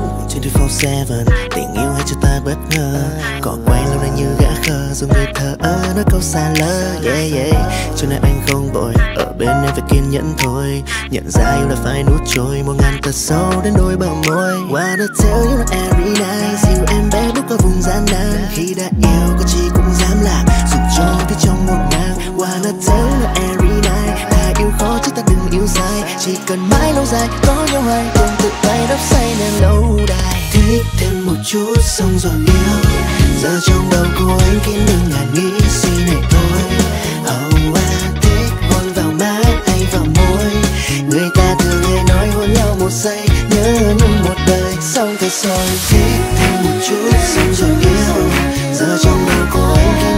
24/7 tình yêu hay cho ta bất ngờ. Cỏ quay lâu nay như gã khờ, rồi người thờ ơ nói câu xa lơ. Cho nên anh không vội, ở bên em phải kiên nhẫn thôi. Nhận ra yêu là phải nuốt trôi 1000 tật sâu đến đôi bờ môi. Wanna tell you not every night, dìu em bé bước qua vùng gian nan. Khi đã yêu có chi cũng dám làm, dù cho phía trong một ngang. Wanna tell you not every night, ta yêu khó chứ ta đừng yêu dài. Chỉ cần mãi lâu dài có nhau hai, cùng tự tay đắp say nên lâu đài. Thích thêm một chút xong rồi yêu. Giờ trong đầu của anh kín đừng ngàn nghĩ suy này thôi. Oh, I thích hôn vào má hay vào môi. Người ta thường hay nói hôn nhau một giây, nhớ nhung một đời xong thật rồi. Thích thêm một chút xong rồi yêu. Giờ trong đầu của anh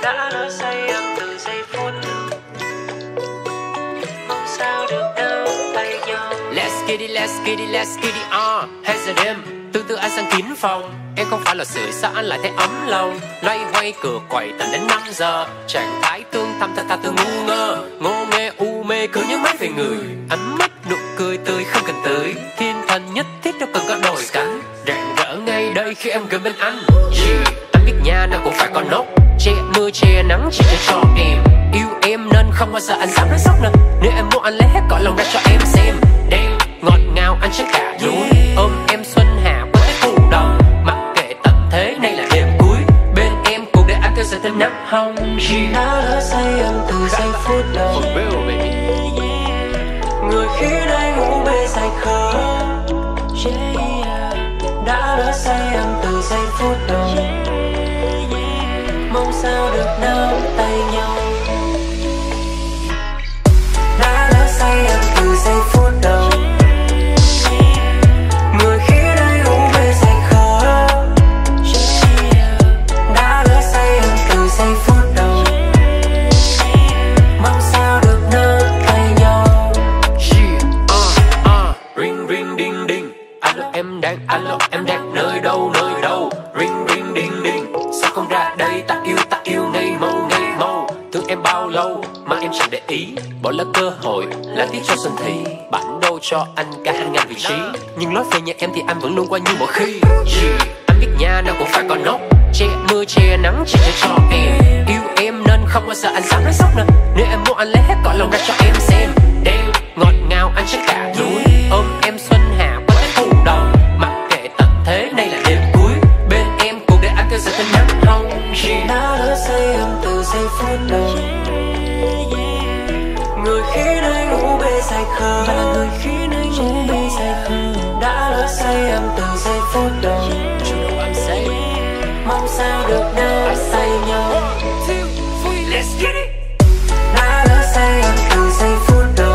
đã lỡ say em từ giây phút đầu. Mong sao được đâu tay nhau. Let's get it, let's get it, let's get it on. Hay giờ đêm, từ từ anh sang kín phòng. Em không phải là sưởi sao anh lại thấy ấm lòng. Loay hoay cửa quậy tận đến 5 giờ. Trạng thái tương thầm thật thật từ ngu ngơ. Ngô nghê u mê cứ nhớ mãi về người. Ánh mắt nụ cười tươi không cần tới. Thiên thần nhất thiết đâu cần có đôi cánh. Rạng rỡ ngay đây khi em gần bên anh. Yeah, anh biết nha nào cũng phải có nốt. Che mưa che nắng chỉ để cho em. Yêu em nên không bao giờ anh dám nói sốc nè. Nếu em muốn anh lấy hết cõi lòng ra cho em xem. Đêm ngọt ngào anh chẳng cả núi. Ôm em xuân hạ qua tới phủ đông. Mặc kệ tận thế này là đêm cuối. Bên em cùng để anh theo dõi thêm nắng hồng. Chỉ đã lỡ say em từ giây phút đầu. Người khi đây ngủ mê say khờ. Đã lỡ say em từ giây phút đầu. Mong sao được nắm tay nhau. Đã lỡ say em từ giây phút đầu. Người khi đây ngủ mê say khờ. Đã lỡ say em từ giây phút đầu. Mong sao được nắm tay nhau. Ring ring ding ding. Alo em đang nơi đâu Ring ring ding ding. Sao không ra đây ta yêu ngây mâu. Thương em bao lâu mà em chẳng để ý. Bỏ lỡ cơ hội là tiếc cho sân thi. Bản đâu cho anh cả hàng ngàn vị trí. Nhưng nói về nhà em thì anh vẫn luôn qua như mọi khi. Anh biết nha nào cũng phải có nốt. Che mưa che nắng chỉ để cho em. Yêu em nên không bao giờ anh dám nói sốc nè. Nếu em muốn anh lấy hết cõi lòng ra cho em xem. Đêm ngọt ngào anh chắc cả núi. Ôm em xuân hạ qua tới phủ đông. Mặc kệ tận thế này là đêm cuối. Bên em cùng để anh theo dõi thêm nắng hồng. Đã lỡ say em từ giây phút đầu. Người khi đây ngủ mê say khờ. Người khi đây ngủ mê say khờ. Đã lỡ say em từ giây phút đầu. Mong sao được nắm tay nhau. Let's get it. Đã lỡ say em từ giây phút đầu.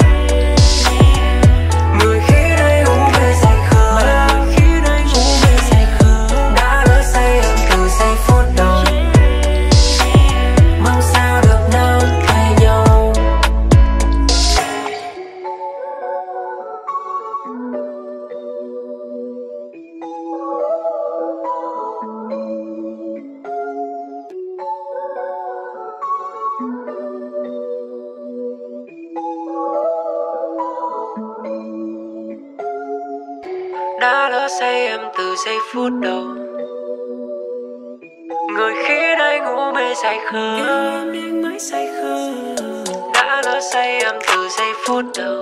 Người khi đây ngủ mê say khờ. Người khi đây ngủ mê say khờ. Đã lỡ say em từ giây phút đầu. Mong sao được nắm tay nhau. Đã lỡ say em từ giây phút đầu. Người khi đây ngủ mê say khờ. Đã lỡ say em từ giây phút đầu.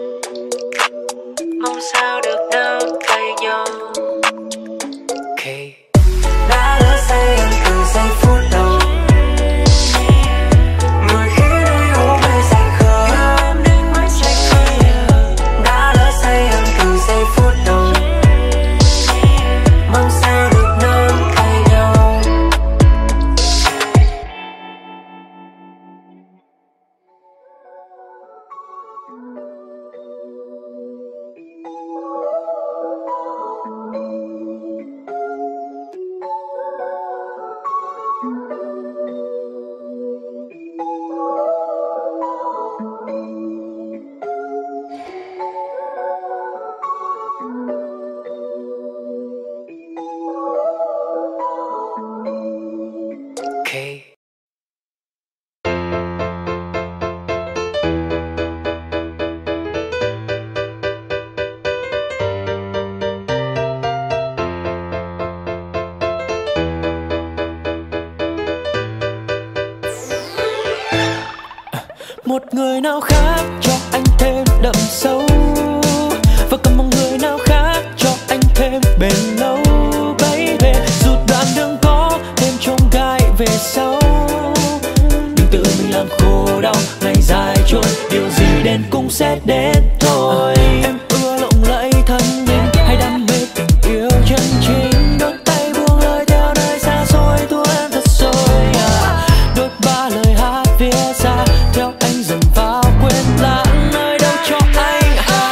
Mong sao được nắm tay nhau. Okay. Đã lỡ say em từ giây phút đầu. Người khi đây ngủ mê say khờ. Đã lỡ say em từ giây phút đầu. Mong sao được nắm tay nhau. Okay. Một người nào khác cho anh thêm đậm sâu, và cần một người nào khác cho anh thêm bền lâu. Baby, dù đoạn đường có thêm chông gai về sau, đừng tự mình làm khổ đau. Ngày dài trôi, điều gì đến cũng sẽ đến thôi. Em ưa lộng lẫy thân mình hay đam mê tình yêu chân chính. Đôi tay buông lời theo nơi xa xôi, tua em thật rồi. Đôi ba lời hát viết ra theo anh dần vào quên lãng, nơi đâu cho anh.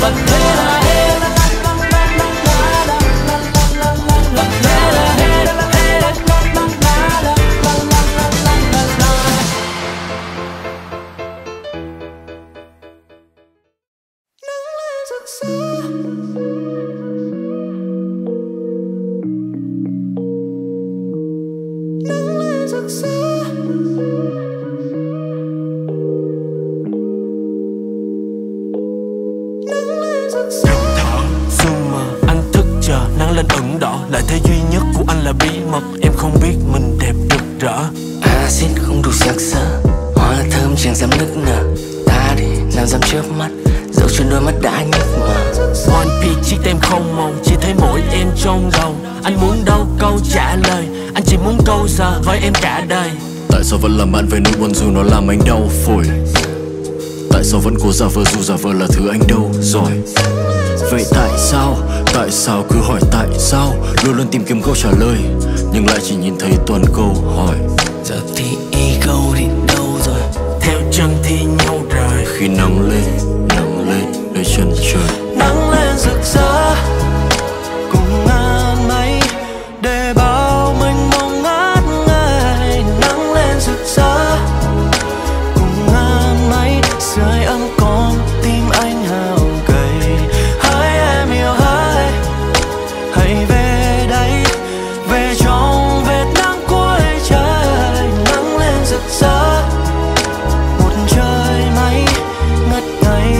Và thế là hết. Và thế là hết. Lên ửng đỏ, lại thế duy nhất của anh là bí mật. Em không biết mình đẹp rực rỡ. Acid không đủ sắc sỡ, hoa thơm chẳng dám nức nở. Ta đi nào dám chớp mắt, dẫu trên đôi mắt đã nhức mờ. One Piece chiếc tem không màu, chỉ thấy mỗi em trong đầu. Anh muốn đâu câu trả lời, anh chỉ muốn câu giờ với em cả đời. Tại sao vẫn làm bạn với nữ buồn dù nó làm anh đau phổi? Tại sao vẫn cố giả vờ dù giả vờ là thứ anh đâu rồi? Vậy tại sao cứ hỏi tại sao? Luôn luôn tìm kiếm câu trả lời, nhưng lại chỉ nhìn thấy toàn câu hỏi. Giờ thì ego đi đâu rồi? Theo chân thì nhau rời. Khi nắng lên nơi chân trời. Nắng lên rực rỡ cùng ngàn mây, để bao mênh mông ngát ngây. Nắng lên rực rỡ cùng ngàn mây, sưởi ấm con tim anh hao gầy. Hỡi em yêu hỡi, hãy về đây, về trong vệt nắng cuối trời. Nắng lên rực rỡ một trời mây ngất ngây.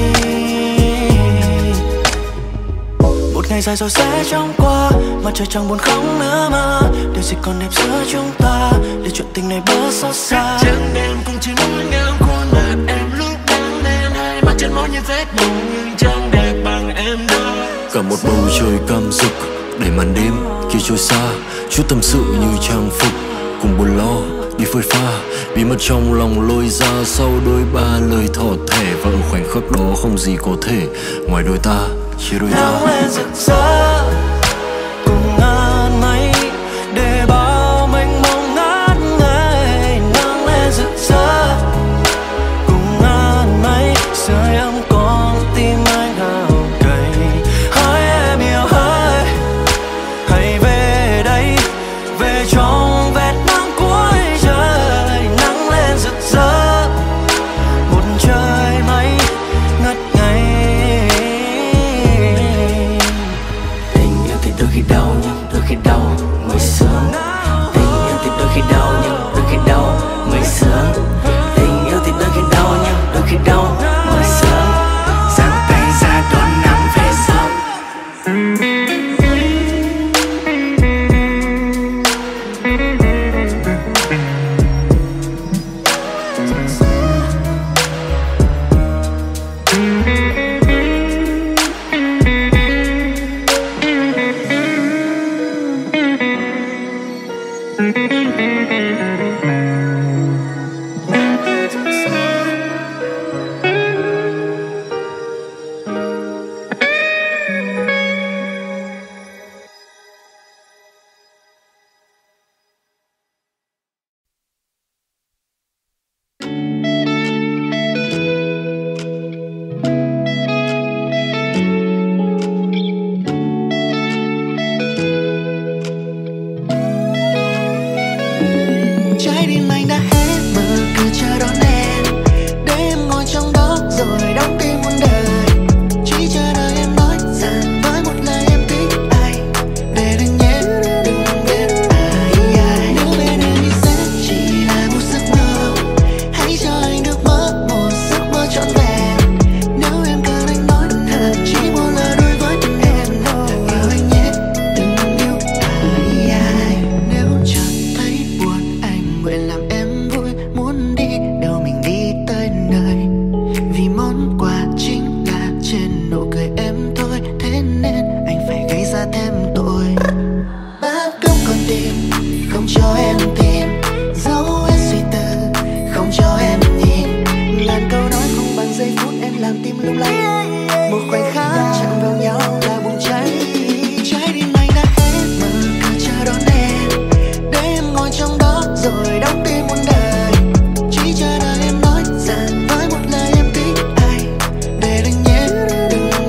Một ngày dài rồi sẽ trôi qua, mà trời chẳng buồn không nữa mà. Điều gì còn đẹp giữa chúng ta, để chuyện tình này bớt xót xa. Trắng đêm cùng chỉ mỗi ngang khuôn mặt em lúc đang đen, hai mắt trên môi như vết bùng nhưng chẳng đẹp bằng em đâu. Cả một bầu trời cam rực để màn đêm kia trôi xa, chút tâm sự như trang phục cùng buồn lo đi phơi pha. Bí mật trong lòng lôi ra sau đôi ba lời thỏ thẻ, và ở khoảnh khắc đó không gì có thể ngoài đôi ta, chỉ đôi ta. Nắng lên rực rỡ cùng ngàn mây, để bao mênh mông ngát ngây. Nắng lên rực rỡ cùng ngàn mây, sưởi ấm con tim anh hao gầy. Hỡi em yêu hỡi, hãy về đây, về trong vệt nắng cuối trời. Nắng lên rực rỡ một trời mây ngất ngây. Tình yêu thì đôi khi đau nhưng đôi khi đau mới sướng. Tình yêu thì đôi khi đau nhưng đôi khi đau mới sướng. Tình yêu thì đôi khi đau nhưng đôi khi đau mới sướng. Giang tay ra đón nắng về sớm. Trái tim anh đã hết mở cửa chờ đón em, để em ngồi trong đó rồi đóng tim muôn đời. Chỉ chờ đợi em nói rằng với một lời em thích anh, để đừng nhé đừng biết ai. Nếu bên em thì sẽ chỉ là một giấc mơ, hãy cho anh được mất một giấc mơ trọn vẹn. Nếu em cần anh nói thật chỉ một lời đối với em, đừng yêu anh nhé đừng yêu ai. Nếu chẳng thấy buồn anh nguyện làm em vui, muốn đi đâu mình đi tới nơi, vì món quà chính là trên nụ cười em thôi. Thế nên anh phải gây ra thêm tội, bắt cóc con tim không cho em tìm, giấu hết suy tư không cho em nhìn. Ngàn câu nói không bằng giây phút em làm tim lung lay, một khoảnh khắc chạm vào nhau là bùng cháy. Trái tim anh đã hết mở cửa chờ đón em, để em ngồi trong đó rồi đóng tim muôn đời. Chỉ chờ đợi em nói rằng với một lời em thích anh, để đừng nhé đừng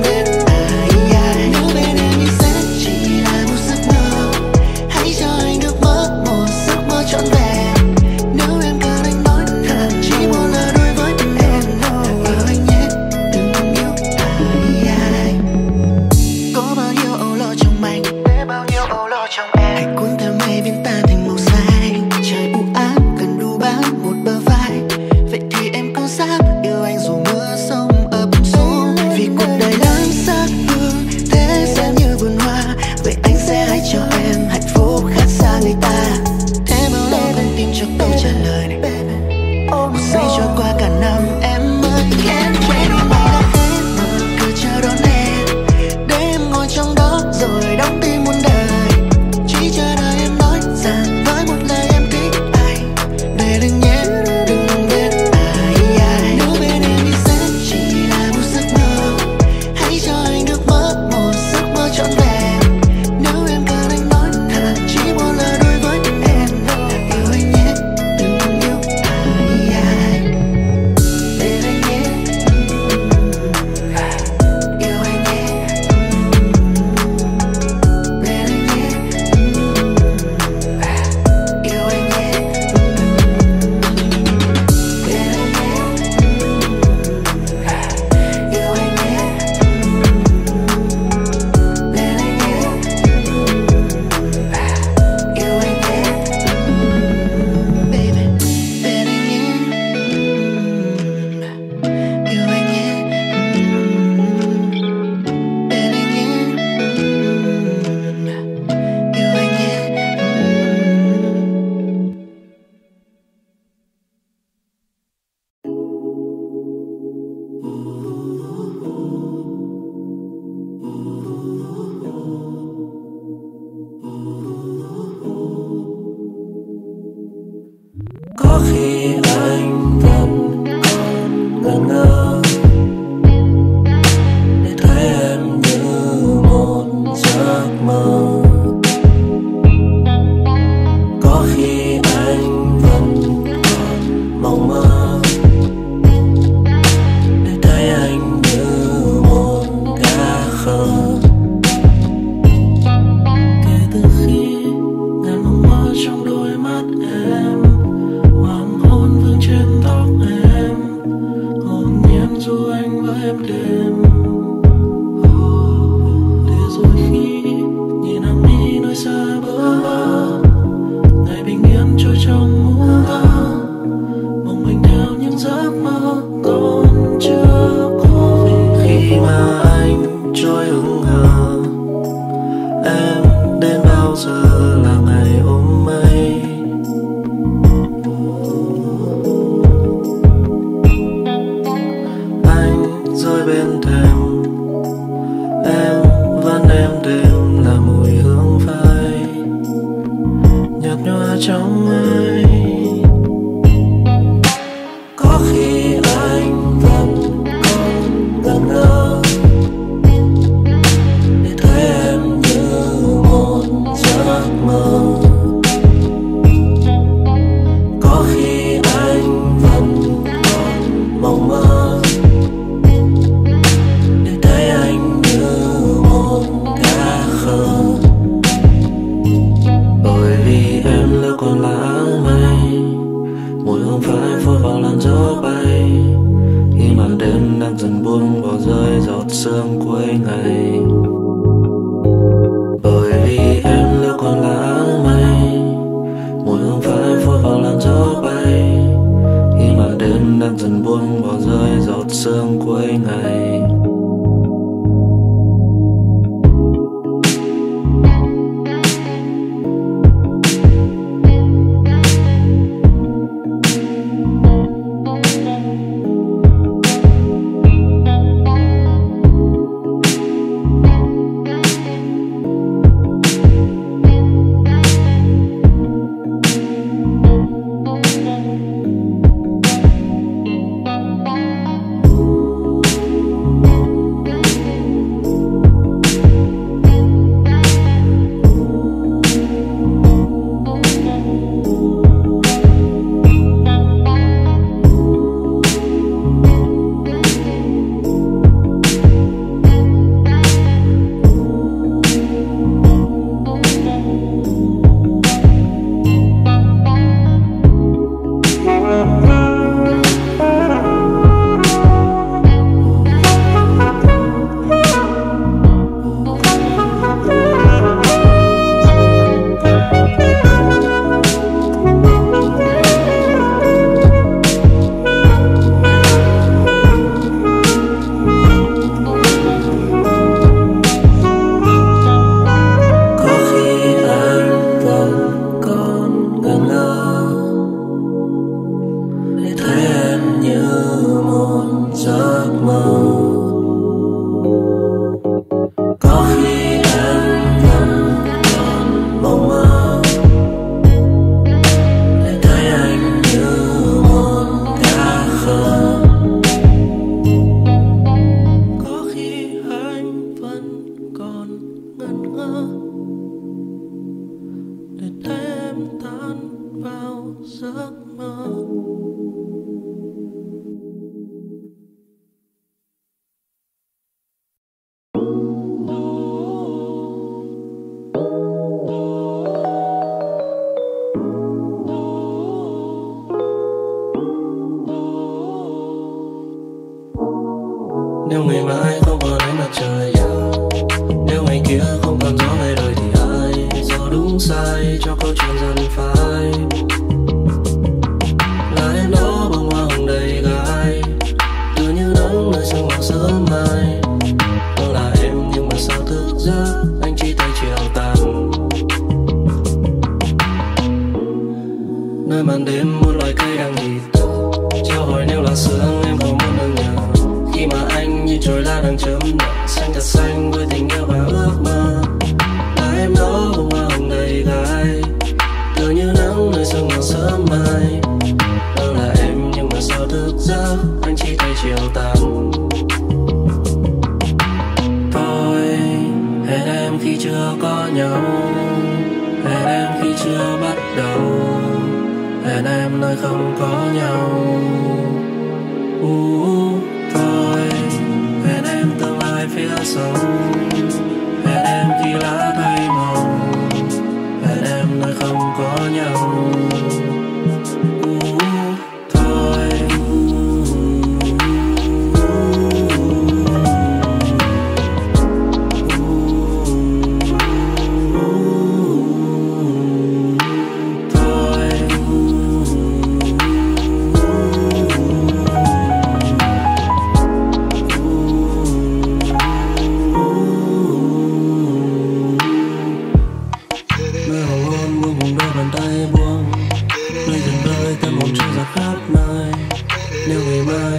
đêm. Để rồi khi nhìn em đi nơi xa bờ, ngày bình yên trôi trong muôn ta, mong mình theo những giấc mơ còn chưa có về. Khi mà anh trôi hững hờ, em đến bao giờ là ngày ôm mây. Anh rơi bên thềm, em vẫn êm đềm là mùi hương phai nhạt nhòa trong mây. Có khi anh vẫn còn ngẩn ngơ để thấy em như một giấc mơ. Có khi anh vẫn còn mộng mơ để thấy anh như một cá khờ. Bởi vì em lỡ còn là áng mây, mùi hương phai phôi vào làn gió bay, khi màn đêm đang dần buông bỏ rơi giọt sương cuối ngày. Bởi vì em lỡ còn là áng mây, mùi hương phai phôi vào làn gió bay, khi màn đêm đang dần buông bỏ rơi giọt sương cuối ngày. Nếu ngày mai không còn ánh mặt trời, nếu ngày kia không còn gió về đời thì ai do đúng sai cho câu chuyện dần phai. Là em đó bông hoa hồng đầy gai, tựa như nắng nơi sương màu sớm mai. Đó là em nhưng mà sao thức giấc anh chỉ thấy chiều tàn. Nơi màn đêm một loài cây đang nhịp trao hỏi nếu là sương em không muốn đừng nhờ. Khi mà anh như trồi lá đang chớm nở xanh thật xanh với tình yêu và ước mơ. Là em đó bông hoa hồng đầy gai, tựa như nắng nơi sương màu sớm mai. Đó là em nhưng mà sao thức giấc anh chỉ thấy chiều tàn. Tôi hẹn em khi chưa có nhau, hẹn em khi chưa bắt đầu, hẹn em nơi không có nhau. Tôi hẹn em tương lai phía sau, hẹn em khi lá thay màu, hẹn em nơi không có nhau. Thôi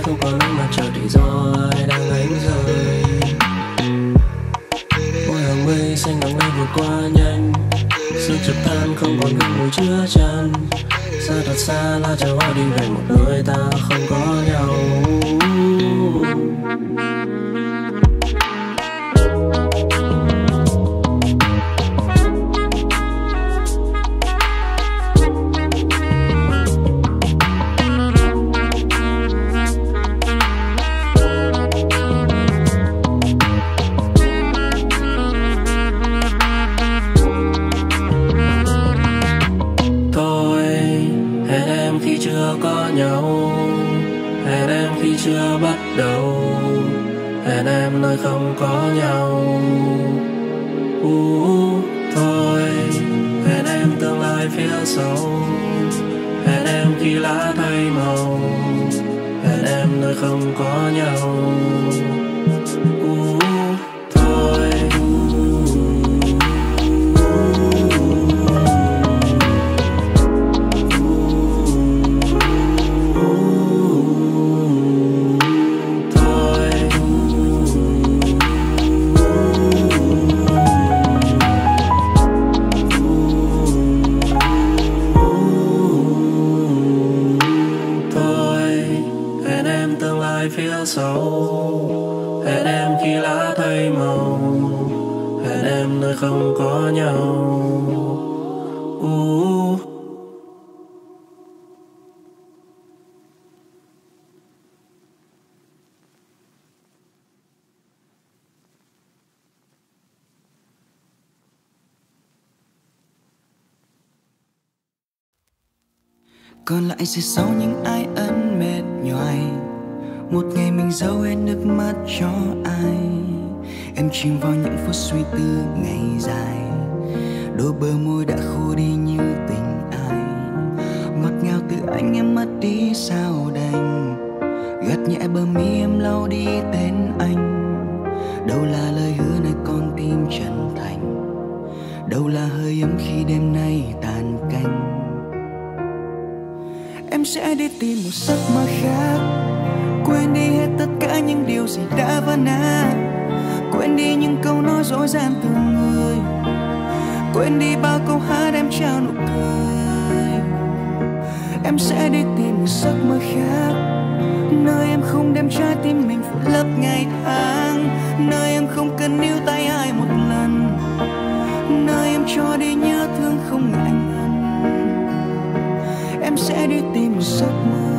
không còn nắng mặt trời để do ai đang ánh rơi. Mỗi hàng mây xanh nắng lên vượt qua nhanh, sương chập than không còn hương mùi chứa chan. Xa thật xa là chờ hoa đi về một nơi ta không có nhau. Chưa bắt đầu hẹn em nơi không có nhau. Thôi hẹn em tương lai phía sau, hẹn em khi lá thay màu, hẹn em nơi không có nhau. Thôi phía sau, hẹn em khi lá thay màu, hẹn em nơi không có nhau. Còn lại sẽ sau những ai ân mệt nhoài, một ngày mình giấu hết nước mắt cho ai. Em chìm vào những phút suy tư ngày dài, đôi bờ môi đã khô đi như tình ai. Ngọt ngào từ anh em mất đi sao đành, gạt nhẹ bờ mi em lau đi tên anh. Đâu là lời hứa nơi con tim chân thành, đâu là hơi ấm khi đêm nay tàn canh. Em sẽ đi tìm một giấc mơ khác, quên đi hết tất cả những điều gì đã vỡ nát, quên đi những câu nói dối gian từ người, quên đi bao câu hát em trao nụ cười. Em sẽ đi tìm một giấc mơ khác, nơi em không đem trái tim mình phủ lấp ngày tháng, nơi em không cần níu tay ai một lần, nơi em cho đi nhớ thương không ngại ngần. Em sẽ đi tìm một giấc mơ,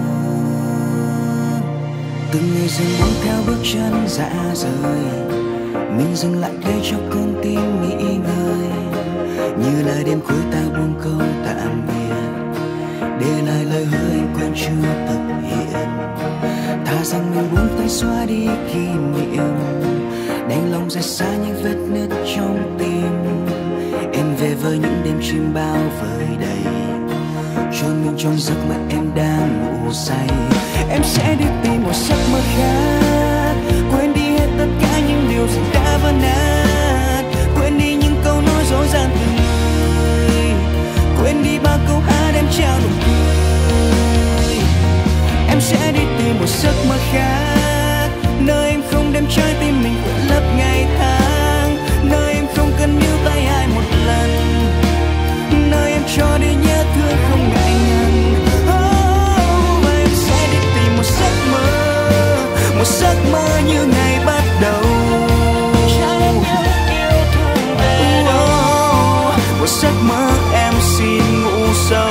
từng ngày dần buông theo bước chân dạ rời, mình dừng lại đây cho con tim nghỉ ngơi. Như là đêm cuối ta buông câu tạm biệt, để lại lời hứa anh quen chưa thực hiện. Thà rằng mình buông tay xóa đi kỷ niệm, đành lòng rời xa những vết nứt trong tim. Em về với những đêm chim bao vời đầy, chôn mình trong giấc mơ em đang ngủ say. Em sẽ đi tìm một giấc mơ khác, quên đi hết tất cả những điều gì đã vỡ nát, quên đi những câu nói dối gian từ người, quên đi bao câu hát em trao nụ cười. Em sẽ đi tìm một giấc mơ khác, nơi em không đem trái tim mình phủ lấp ngày tháng, nơi em không cần níu tay ai một lần, nơi em cho đi nhớ thương không ngại ngần. Em sẽ đi tìm một giấc mơ như ngày bắt đầu. Một giấc mơ em xin ngủ sâu.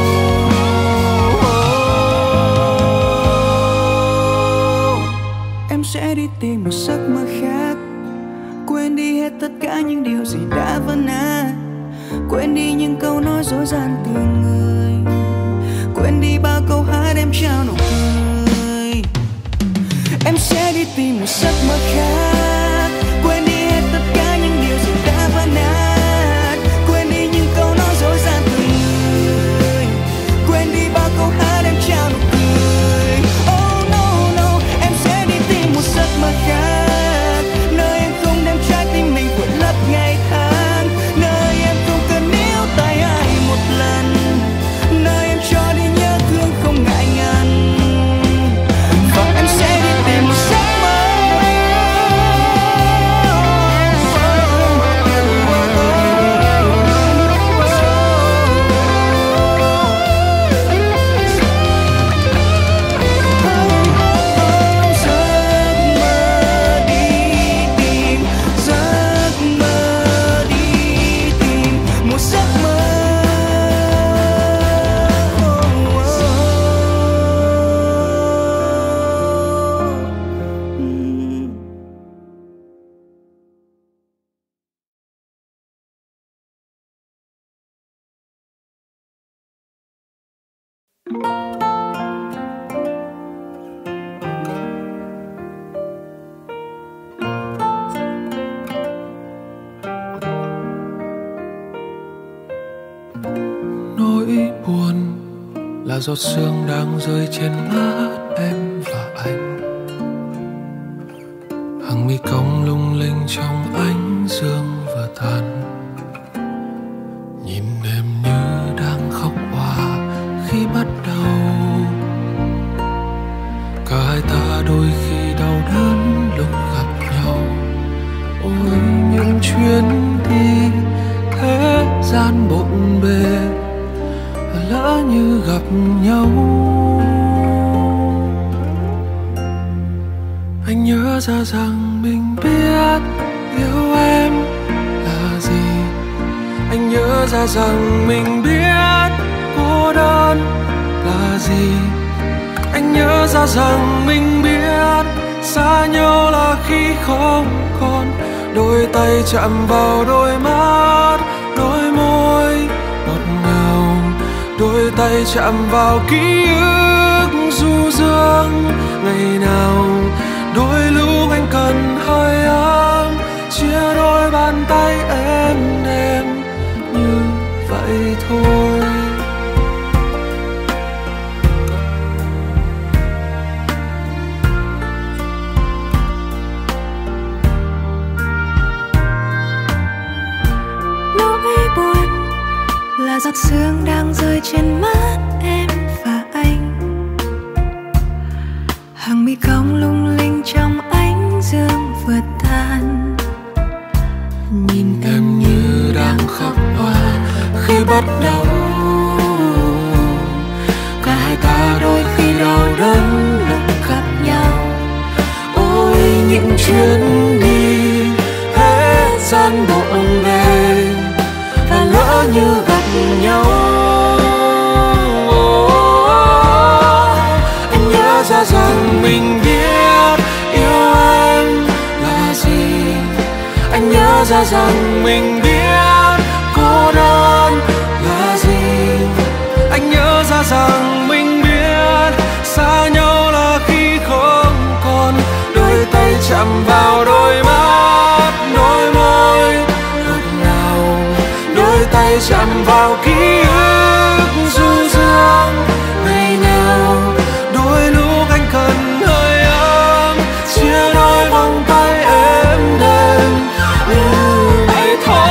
Em sẽ đi tìm một giấc mơ khác, quên đi hết tất cả những điều gì đã vỡ nát, quên đi những câu nói dối gian từ người, quên đi bao câu hát em trao nụ cười. Em sẽ đi tìm một giấc mơ khác, quên đi hết tất cả những điều gì đã vỡ nát, quên đi những câu nói dối gian từ người, quên đi bao câu hát em trao nụ cười. Oh no no, em sẽ đi tìm một giấc mơ khác, nơi em không đem trái tim mình phủ lấp ngày tháng, nơi em không cần níu tay ai một lần, nơi em cho đi nhớ thương không ngại ngần. Và em Nỗi buồn là giọt sương đang rơi trên má em và anh. Hàng mi cong lung linh trong ánh dương vừa tàn. Nhìn em như đang khóc òa khi bắt đầu. Cả hai ta đôi khi đau đớn lúc gặp nhau. Ôi những chuyến đi thế gian bộn bề, lỡ như gặp nhau. Anh nhớ ra rằng mình biết yêu em là gì. Anh nhớ ra rằng mình biết cô đơn là gì. Anh nhớ ra rằng mình biết xa nhau là khi không còn đôi tay chạm vào đôi mắt, đôi môi ngọt ngào, đôi tay chạm vào ký ức du dương. Ngày nào đôi lúc anh cần hơi ấm, chia đôi bàn tay em đêm như vậy thôi. Nỗi buồn là giọt sương đang rơi trên mắt em và anh. Hàng mi cong lung linh trong ánh dương vừa tan. Nhìn em như đang khóc hoa khi bắt đầu. Cả hai ta đôi khi đau đớn lúc gặp nhau. Ôi những chuyến đi thế gian bộn bề, và lỡ như gặp nhau. Anh nhớ ra rằng mình biết yêu em là gì. Anh nhớ ra rằng mình biết cô đơn là gì. Anh nhớ ra rằng mình biết xa nhau là khi không còn đôi tay chạm vào đôi mắt, đôi môi ngọt ngào, đôi tay chạm vào ký ức du dương. Ngày nào đôi lúc anh cần hơi ấm, chia đôi vòng tay em đêm như vậy thôi.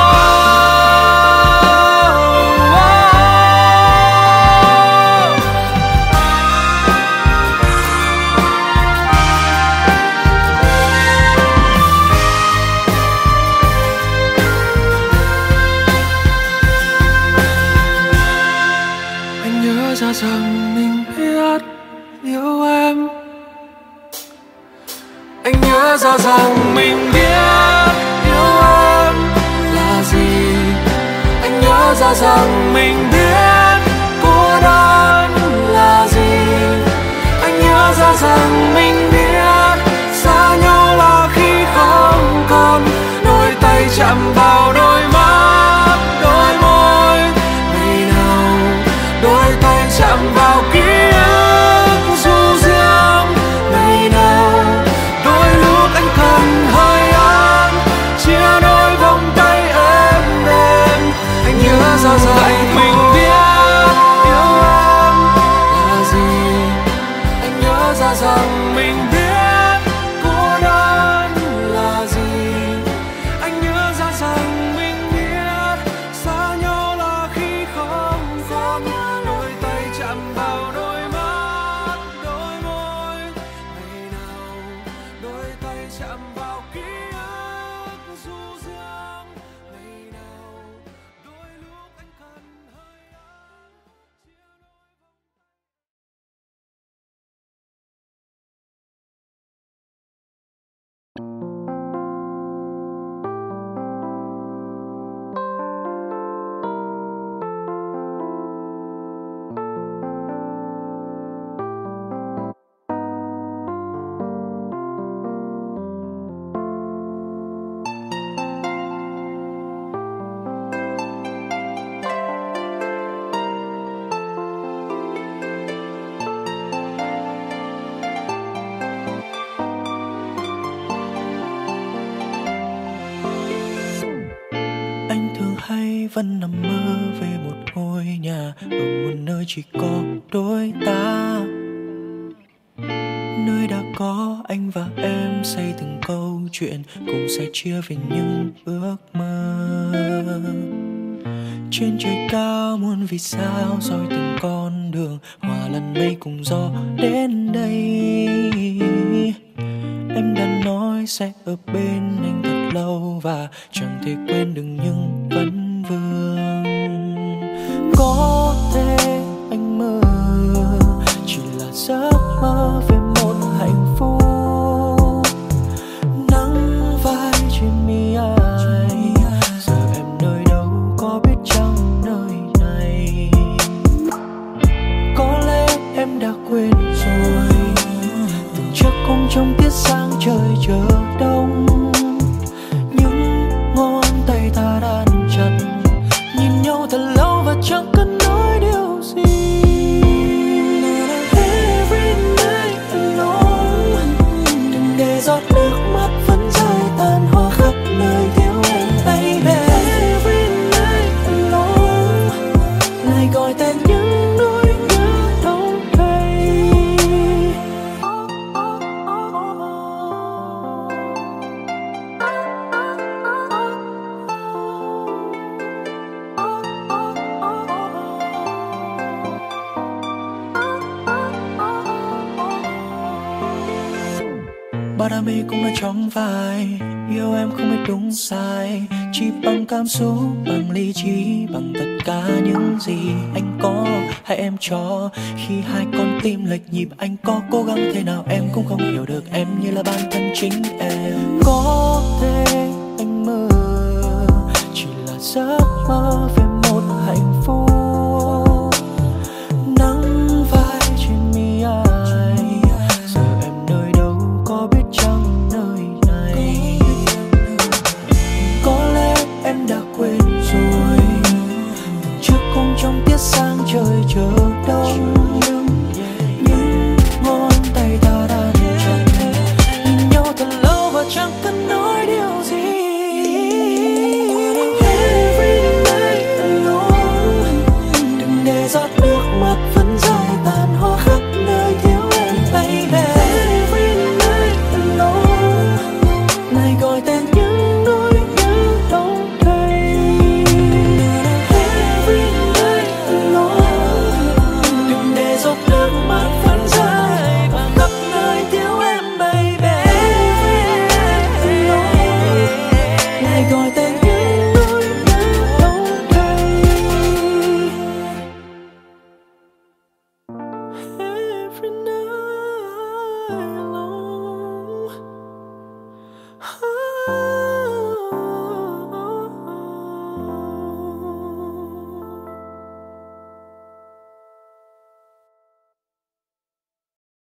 Anh nhớ ra rằng mình biết yêu em. Anh nhớ ra rằng mình biết yêu em là gì. Anh nhớ ra rằng mình biết cô đơn là gì. Anh nhớ ra rằng mình biết xa nhau là khi không còn đôi tay chạm vào đôi mắt, đôi môi. Ngày nào đôi tay chạm vào ký ức du dương. Ngày nào đôi lúc anh cần hơi ấm, chia đôi vòng tay em đêm. Anh nhớ ra rằng mình hay vẫn nằm mơ về một ngôi nhà ở một nơi chỉ có đôi ta, nơi đã có anh và em xây từng câu chuyện cùng sẻ chia về những ước mơ. Trên trời cao muôn vì sao dõi từng con đường, hòa lẫn mây cùng gió đến đây. Em đã nói sẽ ở bên anh thật lâu và chẳng thể quên được những vấn vương. Có thể anh mơ chỉ là giấc mơ về một hạnh phúc, nắng vai trên mi ai. Giờ em nơi đâu có biết chăng nơi này, có lẽ em đã quên rồi từng chiếc cung trong tiết sáng trời chờ đông. Những ngón tay ta đan chặt nhìn nhau thật lâu và chẳng cần nói điều gì. Every night alone, đừng để giọt nước mắt vẫn rơi tàn hoa khắp nơi thiếu em baby. Every night alone, lại gọi tên những nỗi nhớ đông đầy. Bao đam mê cũng là trong vai, yêu em không biết đúng sai, chỉ bằng cảm xúc, bằng lý trí, bằng tất cả những gì anh có hay em cho. Khi hai con tim lệch nhịp, anh có cố gắng thế nào em cũng không hiểu được em như là bản thân chính em. Có thể anh mơ chỉ là giấc mơ về